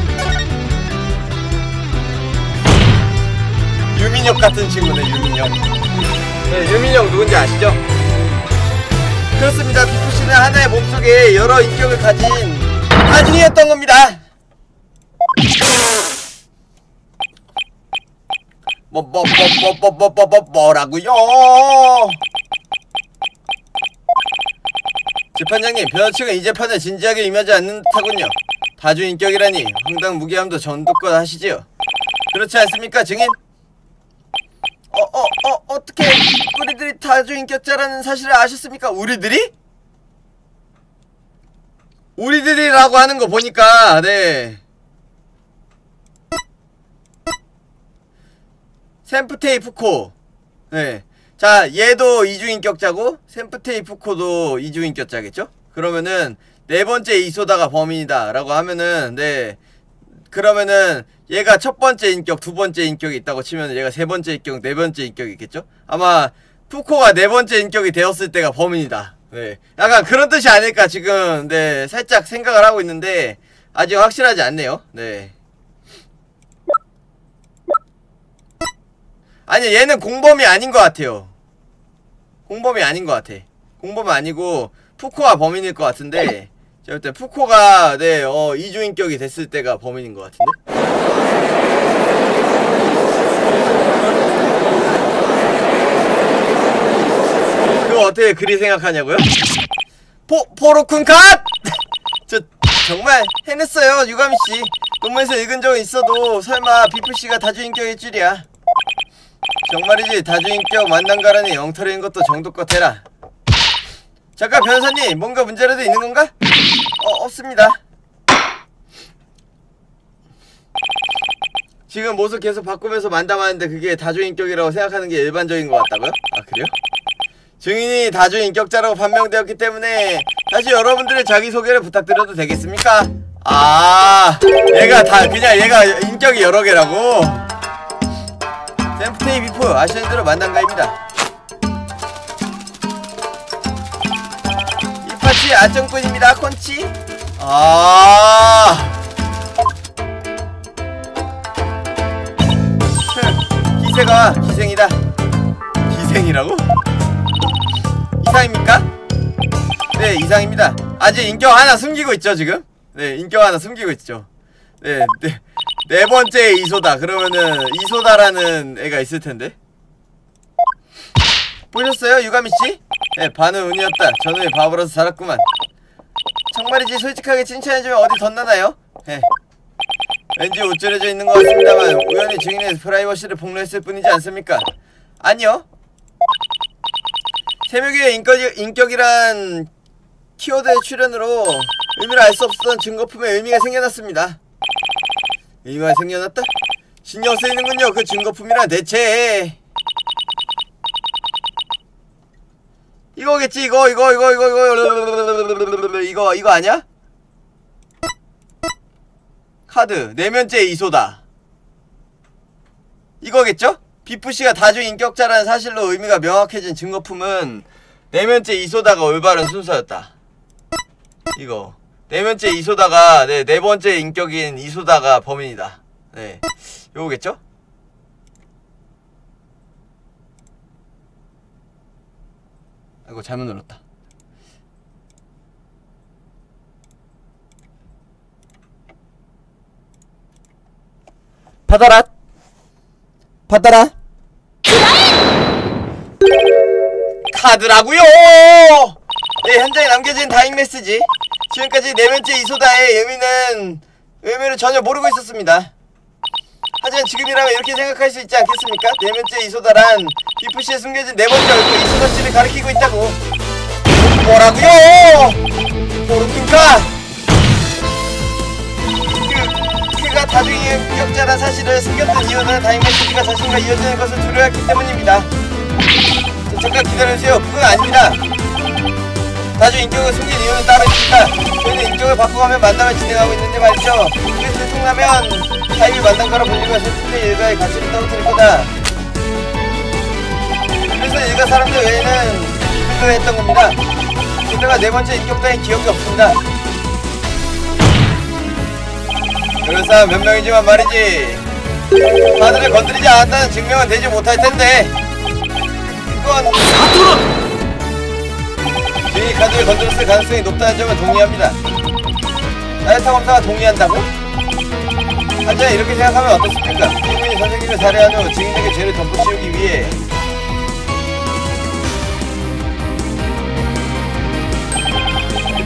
유민혁 같은 친구네, 유민혁. 네, 유민혁 누군지 아시죠? 그렇습니다. 비프씨는 하나의 몸속에 여러 인격을 가진 다중이었던 겁니다. 뭐, 뭐, 뭐, 뭐, 뭐, 뭐, 뭐, 뭐, 뭐라고요? 재판장님, 변호 측은 이 재판을 진지하게 임하지 않는 듯하군요. 다주인격이라니 황당무계함도 전도껏 하시지요. 그렇지 않습니까, 증인? 어, 어, 어, 어떻게 우리들이 다주인격자라는 사실을 아셨습니까? 우리들이? 우리들이라고 하는 거 보니까, 네. 샘프테이 푸코. 네. 자, 얘도 이주인격자고, 샘프테이 푸코도 이주인격자겠죠? 그러면은, 네 번째 이소다가 범인이다. 라고 하면은, 네. 그러면은, 얘가 첫 번째 인격, 두 번째 인격이 있다고 치면 얘가 세 번째 인격, 네 번째 인격이 있겠죠? 아마 푸코가 네 번째 인격이 되었을 때가 범인이다. 네. 약간 그런 뜻이 아닐까 지금 네 살짝 생각을 하고 있는데 아직 확실하지 않네요. 네. 아니 얘는 공범이 아닌 것 같아요. 공범이 아닌 것 같아. 공범이 아니고 푸코가 범인일 것 같은데 제가 볼 때 푸코가 네 어 이주인격이 됐을 때가 범인인 것 같은데. 그거 어떻게 그리 생각하냐고요? 포, 포로쿤 컷! 저 정말 해냈어요 유가미씨. 논문에서 읽은 적은 있어도 설마 비프씨가 다주인격일 줄이야. 정말이지 다주인격 만난가라니 엉터리인 것도 정도껏 해라. 잠깐 변호사님 뭔가 문제라도 있는 건가? 어 없습니다. 지금 모습 계속 바꾸면서 만담하는데 그게 다주인격이라고 생각하는 게 일반적인 것 같다고요? 아 그래요? 증인이 다주인격자라고 판명되었기 때문에 다시 여러분들의 자기소개를 부탁드려도 되겠습니까? 아 얘가 다 그냥 얘가 인격이 여러 개라고? 샘프테이 비프 아시는 대로 만난가입니다. 이 파티 아정꾼입니다. 콘치. 아 기세가 기생이다. 기생이라고? 이상입니까? 네 이상입니다. 아직 인격 하나 숨기고 있죠 지금? 네 인격 하나 숨기고 있죠. 네, 네, 네 번째 이소다. 그러면은 이소다라는 애가 있을텐데. 보셨어요 유가미씨? 네 반은 운이었다. 저놈이 바보라서 살았구만. 정말이지 솔직하게 칭찬해주면 어디 덧나나요? 네. 왠지 우쭐해져 있는 것 같습니다만 우연히 증인의 프라이버시를 폭로했을 뿐이지 않습니까? 아니요. 세묘기의 인격, 인격이란 키워드의 출현으로 의미를 알 수 없었던 증거품에 의미가 생겨났습니다. 의미가 생겨났다? 신경 쓰이는군요. 그 증거품이란 대체 이거겠지. 이거 이거 이거 이거 이거 이거 이거 아니야? 카드 내면째 이소다 이거겠죠? 비프씨가 다주인격자라는 사실로 의미가 명확해진 증거품은 내면째 이소다가 올바른 순서였다. 이거 내면째 이소다가 네, 네 번째 인격인 이소다가 범인이다. 네 요거겠죠? 아이고 잘못 눌렀다. 받아라 받아라 카드라구요. 네 현장에 남겨진 다잉 메시지. 지금까지 네번째 이소다의 의미는 의미를 전혀 모르고 있었습니다. 하지만 지금이라면 이렇게 생각할 수 있지 않겠습니까? 네번째 이소다란 비프씨에 숨겨진 네번째 얼굴 이소다씨를 가리키고 있다고. 뭐라구요? 모르겠다. 그가 다주인격자란 사실을 숨겼던 이유는 다잉 메시지가 자신과 이어지는 것을 두려워했기 때문입니다. 잠깐 기다려주세요. 그건 아닙니다. 다주인격을 숨긴 이유는 따로 있습니다. 저희는 인격을 바꿔가며 만남을 진행하고 있는데 말이죠. 그게 들통나면 타입이 만남가로 불리며 샘프테이 일가의 가치를 떨어뜨릴 거다. 그래서 일가 사람들 외에는 불교했던 겁니다. 게다가 네 번째 인격 따윈 기억이 없습니다. 그런 사람 몇 명이지만 말이지 카드를 건드리지 않았다는 증명은 되지 못할 텐데 그건 사토론! 증인이 카드를 건드렸을 가능성이 높다는 점을 동의합니다. 따뜻한 검사가 동의한다고? 하지만 이렇게 생각하면 어떻습니까? 피고인이 선생님을 살해한 후 증인에게 죄를 덮어씌우기 위해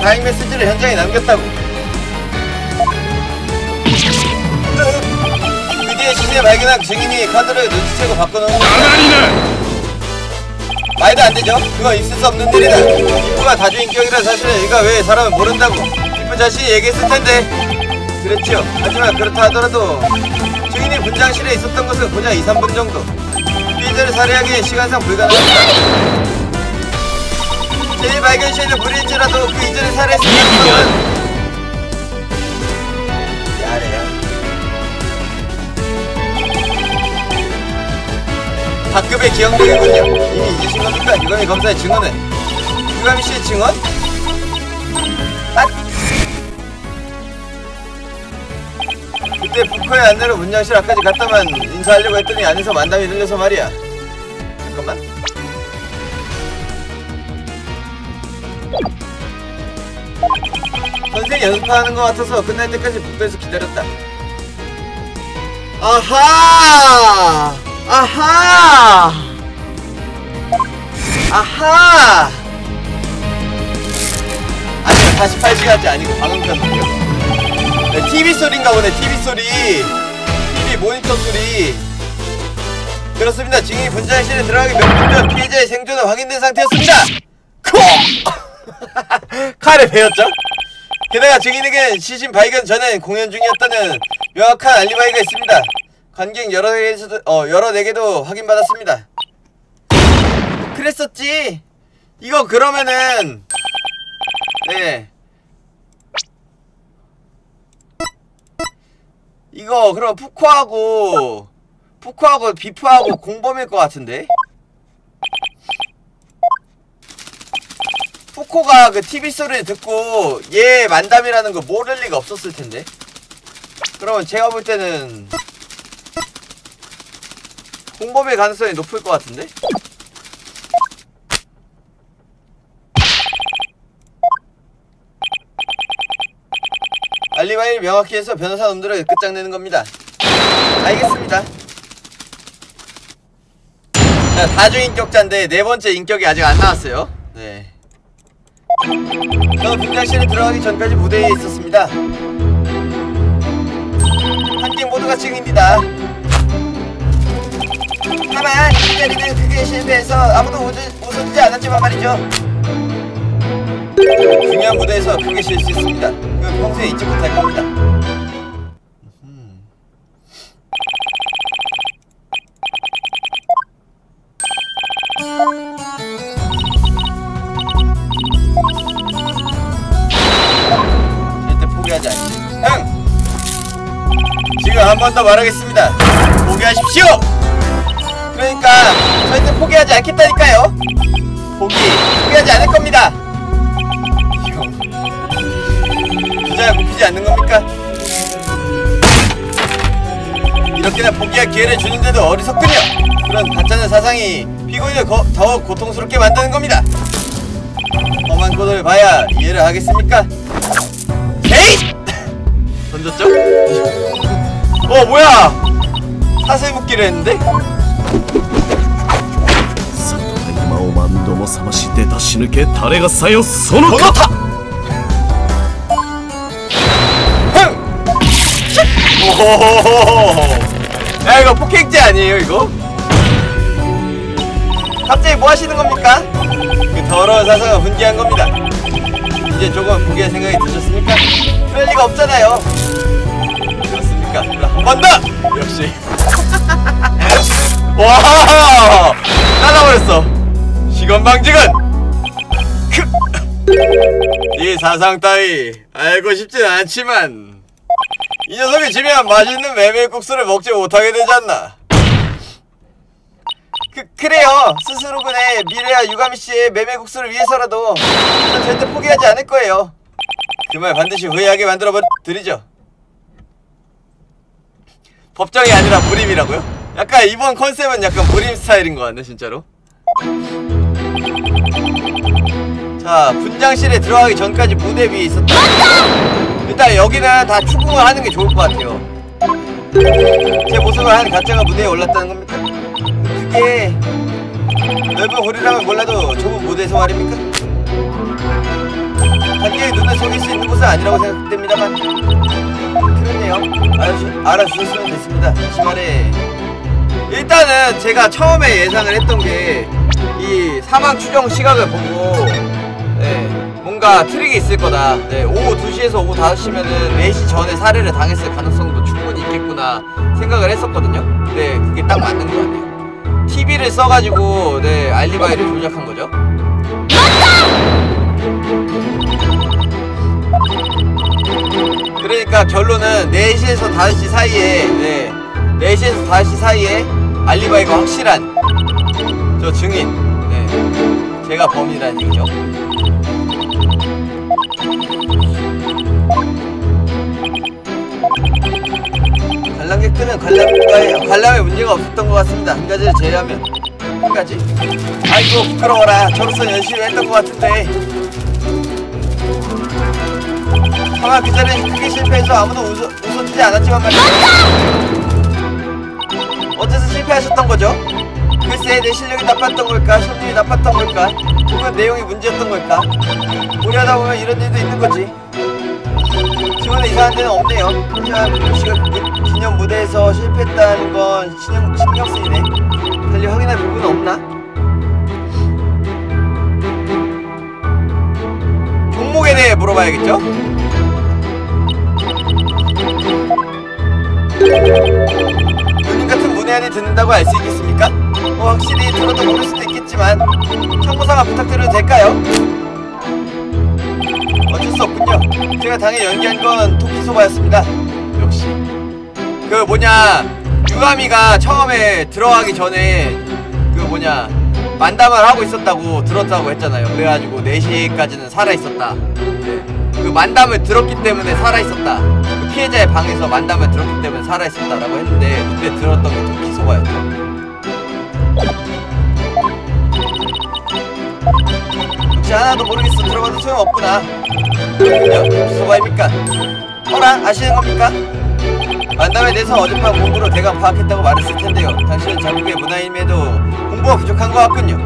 다행 메시지를 현장에 남겼다고. 그 뒤에 시신을 발견한 증인이 카드를 눈치채고 바꿔놓은 겁니다. 말도 안되죠? 그건 있을 수 없는 일이다. 이프가 다주인격이라는 사실을 얘가 왜 사람을 모른다고 이프 자신이 얘기했을텐데. 그랬죠. 하지만 그렇다 하더라도 증인이 분장실에 있었던 것은 고작 이, 삼 분 정도. 피해자를 살해하기엔 시간상 불가능합니다. 제일 발견 시에는 무리일지라도 그 이전에 살해했을 가능성은 야래요. 다급의 기억력이군요. 이미 잊으신 겁니까? 유감이 검사의 증언은? 유감이 씨의 증언? 아! 그때 부커의 안내로 문장실 앞까지 갔다만 인사하려고 했더니 안에서 만담이 들려서 말이야. 잠깐만. 선생이 연습하는 것 같아서 끝날 때까지 북도에서 기다렸다. 아하! 아하! 아하! 아니요, 사십팔 시간째 아니고 방금 켰는데요. 네, 티비 소리인가 보네. 티비 소리. 티비 모니터 소리. 그렇습니다. 증인이 분장실에 들어가기 몇 분 전 피해자의 생존은 확인된 상태였습니다. 코! 칼에 베었죠? 게다가 증인에겐 시신 발견 전엔 공연 중이었다는 명확한 알리바이가 있습니다. 관객 여러 개에서도, 어, 여러 네개도 확인받았습니다. 그랬었지. 이거 그러면은 네 이거 그럼 푸코하고 푸코하고 비프하고 공범일 것 같은데. 푸코가 그 티비 소리를 듣고 얘 만담이라는 거 모를 리가 없었을 텐데. 그러면 제가 볼 때는 공범일 가능성이 높을 것 같은데. 알리바이를 명확히 해서 변호사 놈들을 끝장내는 겁니다. 알겠습니다. 자, 다주인격자인데 네 번째 인격이 아직 안 나왔어요. 네. 저는 분장실에 들어가기 전까지 무대에 있었습니다. 한팀 모두가 증인입니다. 다만 이 자리는 크게 실패해서 아무도 웃어주지 않았지만 말이죠. 중요한 무대에서 크게 실수했습니다. 그건 평소에 잊지 못할 겁니다. 절대 포기하지 않지. 응! 지금 한 번 더 말하겠습니다. 포기하십시오! 그러니까 절대 포기하지 않겠다니까요. 포기, 포기하지 않을 겁니다. 주자가 굽히지 않는 겁니까? 이렇게나 포기할 기회를 주는데도 어리석군요. 그런 가짜는 사상이 피고인을 거, 더욱 고통스럽게 만드는 겁니다. 험한 꼴을 봐야 이해를 하겠습니까? 에잇! 던졌죠? 어 뭐야! 사슬 묶기를 했는데? 오호호호호. 야 이거 폭행죄 아니에요 이거? 갑자기 뭐 하시는 겁니까? 그 더러운 사상은 훈계한 겁니다. 이제 조금 포기할 생각이 드셨습니까? 그럴 리가 없잖아요. 그렇습니까? 그럼 한 번 더! 역시 와! 잘라버렸어. 시건방지근! 이 사상 따위 알고 싶진 않지만 이 녀석이 지면 맛있는 메밀국수를 먹지 못하게 되지 않나. 그, 그래요. 스스로군의 미래와 유가미씨의 메밀국수를 위해서라도 전 절대 포기하지 않을 거예요. 그 말 반드시 후회하게 만들어 드리죠. 법정이 아니라 무림이라고요? 약간 이번 컨셉은 약간 무림 스타일인 것 같네 진짜로. 자, 분장실에 들어가기 전까지 무대 위에 있었다. 일단 여기는 다 추궁을 하는 게 좋을 것 같아요. 제 모습을 한 가짜가 무대에 올랐다는 겁니까? 그게 넓은 홀이라면 몰라도 좁은 무대에서 말입니까? 관객의 눈을 속일 수 있는 곳은 아니라고 생각됩니다만 그렇네요. 알아주, 알아주셨으면 됐습니다. 다시 말해, 일단은 제가 처음에 예상을 했던 게 이 사망 추정 시각을 보고 네, 뭔가 트릭이 있을 거다. 네, 오후 두 시에서 오후 다섯 시면은 네 시 전에 살해를 당했을 가능성도 충분히 있겠구나 생각을 했었거든요. 네, 그게 딱 맞는 것 같네요. 티비를 써가지고 네, 알리바이를 조작한 거죠. 그러니까 결론은 네 시에서 다섯 시 사이에 네, 네 시에서 다섯 시 사이에 알리바이가 확실한 저 증인, 네, 제가 범인이라는 얘기죠. 관람객들은 관람가에, 관람에 문제가 없었던 것 같습니다. 한 가지를 제외하면. 한 가지? 아이고 부끄러워라. 저로서 열심히 했던 것 같은데. 아마 그 전에 크게 실패해서 아무도 웃어, 웃어주지 않았지만 말이죠. 어째서 실패하셨던 거죠? 글쎄, 내 실력이 나빴던 걸까? 손님이 나빴던 걸까? 혹은 내용이 문제였던 걸까? 오래 하다 보면 이런 일도 있는 거지. 지금은 이상한 데는 없네요. 하지만 씨가 기념 무대에서 실패했다는 건 신경, 신경 쓰이네. 달리 확인할 부분은 없나? 종목에 대해 물어봐야겠죠? 누님 같은 문외한이 듣는다고 알 수 있겠습니까? 뭐 확실히 들어도 모를 수도 있겠지만 참고사항 부탁드려도 될까요? 어쩔 수 없군요. 제가 당에 연기한 건 토끼소바였습니다. 역시 그 뭐냐, 유가미가 처음에 들어가기 전에 그 뭐냐 만담을 하고 있었다고 들었다고 했잖아요. 그래가지고 네 시까지는 살아있었다. 네. 그 만담을 들었기 때문에 살아있었다. 그 피해자의 방에서 만담을 들었기 때문에 살아있었다라고 했는데 그때 들었던 게 토끼소바였죠. 역시 하나도 모르겠어. 들어봐도 소용없구나. 그렇군요. 토끼소바입니까? 어라? 아시는 겁니까? 만담에 대해서 어젯밤 공부로 대강 파악했다고 말했을 텐데요. 당신은 전국의 문화인임에도 공부가 부족한 것 같군요.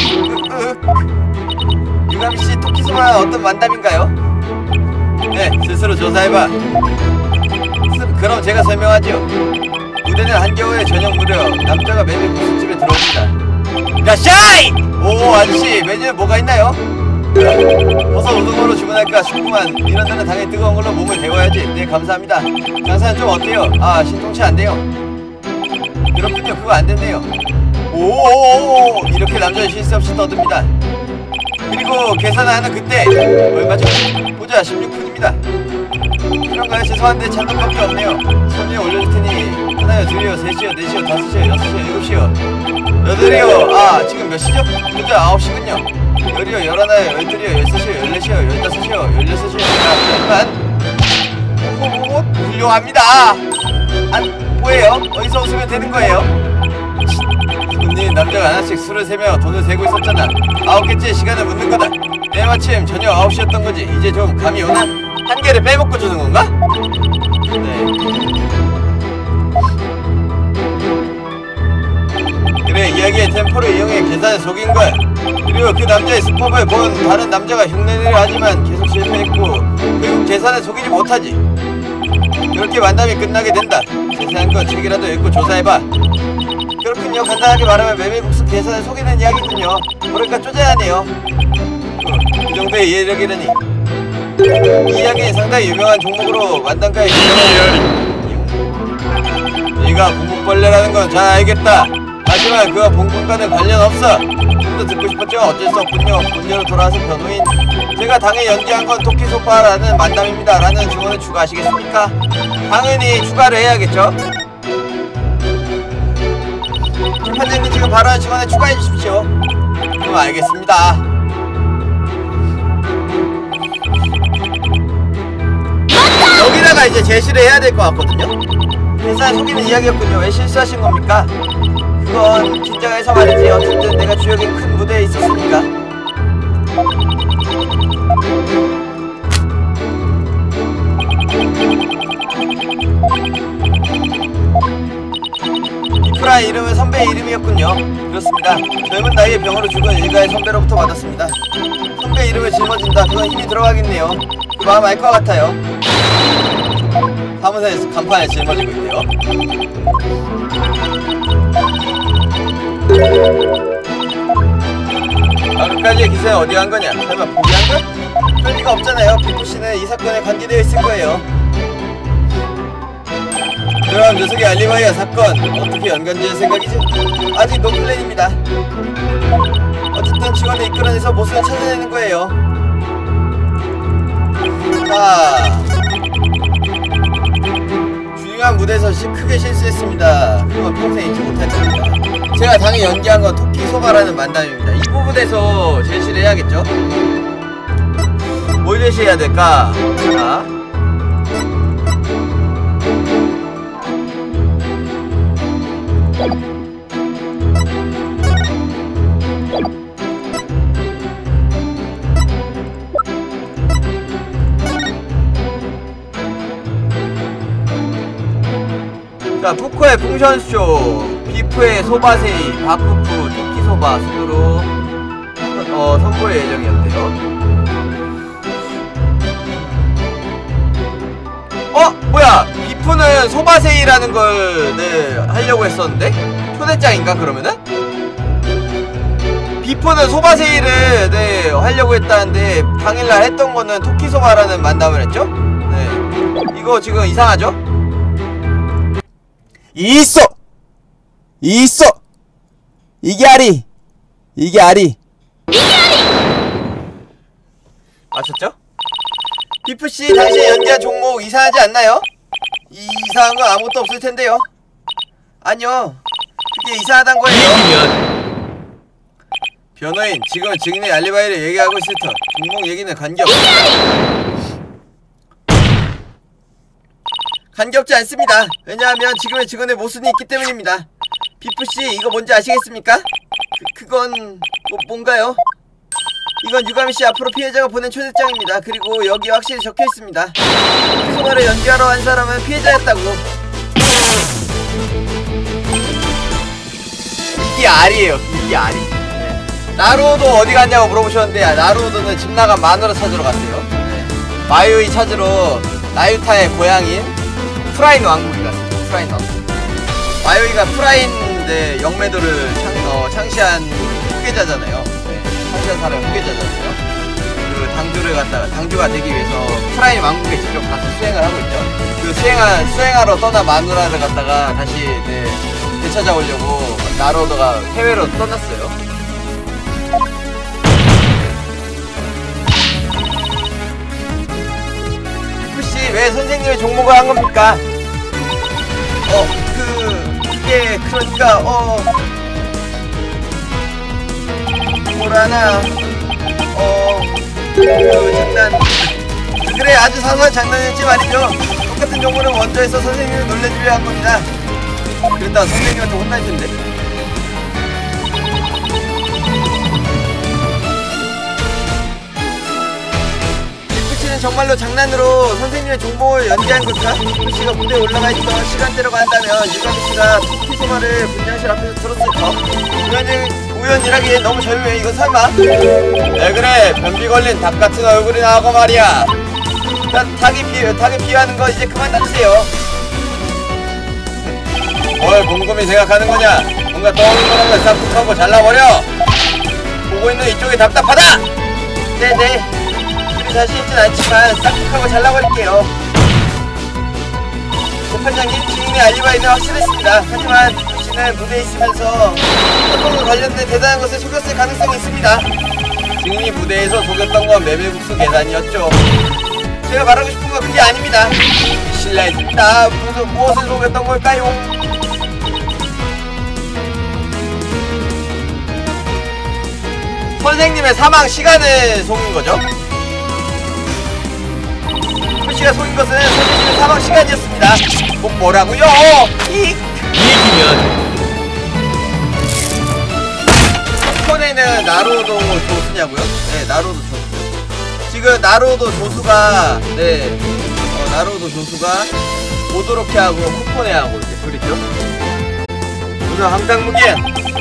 유가미씨, 토끼소바는 어떤 만담인가요? 네, 스스로 조사해봐. 스, 그럼 제가 설명하죠. 무대는 한겨울의 저녁 무렵 남자가 매일 무술집에 들어옵니다. 가샤이! 오, 아저씨, 메뉴에 뭐가 있나요? 버섯 우동으로 주문할까 싶구만. 이런 데는 당연히 뜨거운 걸로 몸을 데워야지. 네, 감사합니다. 장사는 좀 어때요? 아, 신통치 안 돼요. 그렇군요. 그거 안 됐네요. 오오오오, 이렇게 남자는 실수 없이 떠듭니다. 그리고 계산을 하는 그때 얼마죠? 보자, 십육 푼입니다. 그런가요? 죄송한데 잔돈밖에 없네요. 손님이 올려줄 테니 하나요, 둘이요, 셋이요, 넷이요, 다섯이요, 여섯이요, 일곱이요, 여덟이요. 아, 지금 몇 시죠? 보자, 아홉 시군요. 열이요, 열하나요, 열둘이요, 열셋이요, 열넷이요, 열다섯이요, 열여섯이요. 잠깐. 오오오, 훌륭합니다. 안, 뭐예요? 어디서 웃으면 되는 거예요? 손님, 남자가 하나씩 술을 세며 돈을 세고 있었잖아. 아홉 개째 시간을 묻는 거다. 때마침 저녁 아홉 시였던 거지. 이제 좀 감이 오나? 한 개를 빼먹고 주는 건가? 네. 그래, 이야기의 템포를 이용해 계산을 속인 거야. 그리고 그 남자의 수법을 본 다른 남자가 흉내내려 하지만 계속 실패했고 결국 계산을 속이지 못하지. 그렇게 만남이 끝나게 된다. 자세한 건 책이라도 읽고 조사해봐. 그렇군요. 간단하게 말하면 메밀국수 계산을 속이는 이야기군요. 뭐랄까 쪼잔하네요. 그 정도의 이해력이라니. 이 이야기는 상당히 유명한 종목으로 만담가의 네가 공국벌레라는 건 잘 알겠다. 하지만 그와 봉군과는 관련 없어. 좀 더 듣고 싶었죠? 어쩔 수 없군요. 본대로 돌아와서 변호인, 제가 당에 연기한 건 토끼소바라는 만담입니다 라는 증언을 추가하시겠습니까? 당연히 추가를 해야겠죠? 심판장님, 지금 발언 증언에 추가해 주십시오. 그럼 알겠습니다. 여기다가 이제 제시를 해야 될 것 같거든요? 회사에 속이는 이야기였군요. 왜 실수하신 겁니까? 그건 긴장해서 말이지. 어쨌든 내가 주역의 큰 무대에 있었으니까. 코프라의 이름은 선배의 이름이었군요. 그렇습니다. 젊은 나이에 병으로 죽은 일가의 선배로부터 받았습니다. 선배의 이름을 짊어진다. 그건 힘이 들어가겠네요. 그 마음 알 것 같아요. 사무소에서 간판에 짊어지고 있대요. 방금까지의 기사는 어디 간 거냐? 설마 포기한 거야? 그럴 리가 없잖아요. 비포씨는 이 사건에 관계되어 있을 거예요. 그럼 녀석의 알리바이와 사건 어떻게 연관지을 생각이지? 아직 노플랜입니다. 어쨌든 직원을 이끌어내서 모습을 찾아내는 거예요. 자, 중요한 무대에서 시, 크게 실수했습니다. 그건 평생 잊지 못할 겁니다. 제가 당연히 연기한 건 토끼소바라는 만담입니다. 이 부분에서 제시를 해야겠죠? 뭘 제시해야 될까? 자, 자, 푸코의 풍션쇼, 비프의 소바세이, 바쿠프, 토끼소바 순으로 어, 선보일 예정이었대요. 어? 뭐야? 비프는 소바세이라는 걸 네, 하려고 했었는데? 초대장인가 그러면은? 비프는 소바세이를 네, 하려고 했다는데 당일날 했던 거는 토끼소바라는 만남을 했죠? 네. 이거 지금 이상하죠? 있어! 있어! 이게 아리! 이게 아리! 아셨죠? 비프씨, 당신이 연기한 종목 이상하지 않나요? 이 이상한 건 아무것도 없을 텐데요. 아니요, 그게 이상하단 거예요. 변호인, 지금 증인의 알리바이를 얘기하고 있을 터. 종목 얘기는 관계없습니다. 관계없지 않습니다. 왜냐하면 지금의 직원의 모순이 있기 때문입니다. 비프씨, 이거 뭔지 아시겠습니까? 그, 그건 뭐, 뭔가요? 이건 유가미씨 앞으로 피해자가 보낸 초대장입니다. 그리고 여기 확실히 적혀있습니다. 토끼소바를 연기하러 한 사람은 피해자였다고. 이게 알이에요. 이게 알이. 네. 나루오도 어디 갔냐고 물어보셨는데, 나루오도는 집 나간 마누라 찾으러 갔어요. 네. 마유이 찾으러 나유타의 고향인 프라인 왕국에 갔어요. 프라인 왕국. 마유이가 프라인 네, 영매도를 창, 어, 창시한 후계자잖아요. 네, 창시한 사람의 후계자잖아요. 그 당주를 갖다가 당주가 되기 위해서 프라인 왕국에 직접 가서 수행을 하고 있죠. 그 수행하, 수행하러 떠난 마누라를 갖다가 다시 네, 되찾아오려고 나로도가 해외로 떠났어요. 비프씨, 왜 선생님의 종목을 한 겁니까? 어, 그, 이게, 그러니까, 어, 뭐라나, 어, 그, 장난. 그래, 아주 사소한 장난이었지 말이죠. 똑같은 종목을 먼저 해서 선생님을 놀래주려 한 겁니다. 그랬다가 선생님한테 혼날 텐데. 비프씨는 정말로 장난으로 선생님의 종목을 연기한 걸까? 비프씨가 무대에 올라가 있던 시간대로 간다면 유가미씨가 토끼소바를 분장실 앞에서 들었을까? 우연히, 우연이라기엔 너무 젊으면 이건 설마? 왜 그래? 변비 걸린 닭 같은 얼굴이 나오고 말이야. 다, 닭이 비, 닭이 비하는 거 이제 그만 놔주세요. 뭘 곰곰이 생각하는 거냐? 뭔가 떠오르는 걸 싹둑하고 잘라버려! 보고 있는 이쪽이 답답하다! 네네. 그리 자신 있진 않지만 싹둑하고 잘라버릴게요. 재판장님, 증인의 알리바이는 확실했습니다. 하지만 비프씨는 무대에 있으면서 사건과 관련된 대단한 것을 속였을 가능성이 있습니다. 증인이 무대에서 속였던 건 메밀국수 계산이었죠. 제가 말하고 싶은 건 그게 아닙니다. 실례했습니다. 무엇을, 무엇을 속였던 걸까요? 선생님의 사망 시간을 속인 거죠? 비프씨가 속인 것은 선생님의 사망 시간이었습니다. 뭐, 뭐라고요? 이 얘기면 스폰에는 나루오도 조수냐고요? 네, 나루오도 조수. 지금 나루오도 조수가 네, 어, 나루오도 조수가 오도로케하고 쿠포네하고 이렇게 둘이죠. 황당무계야.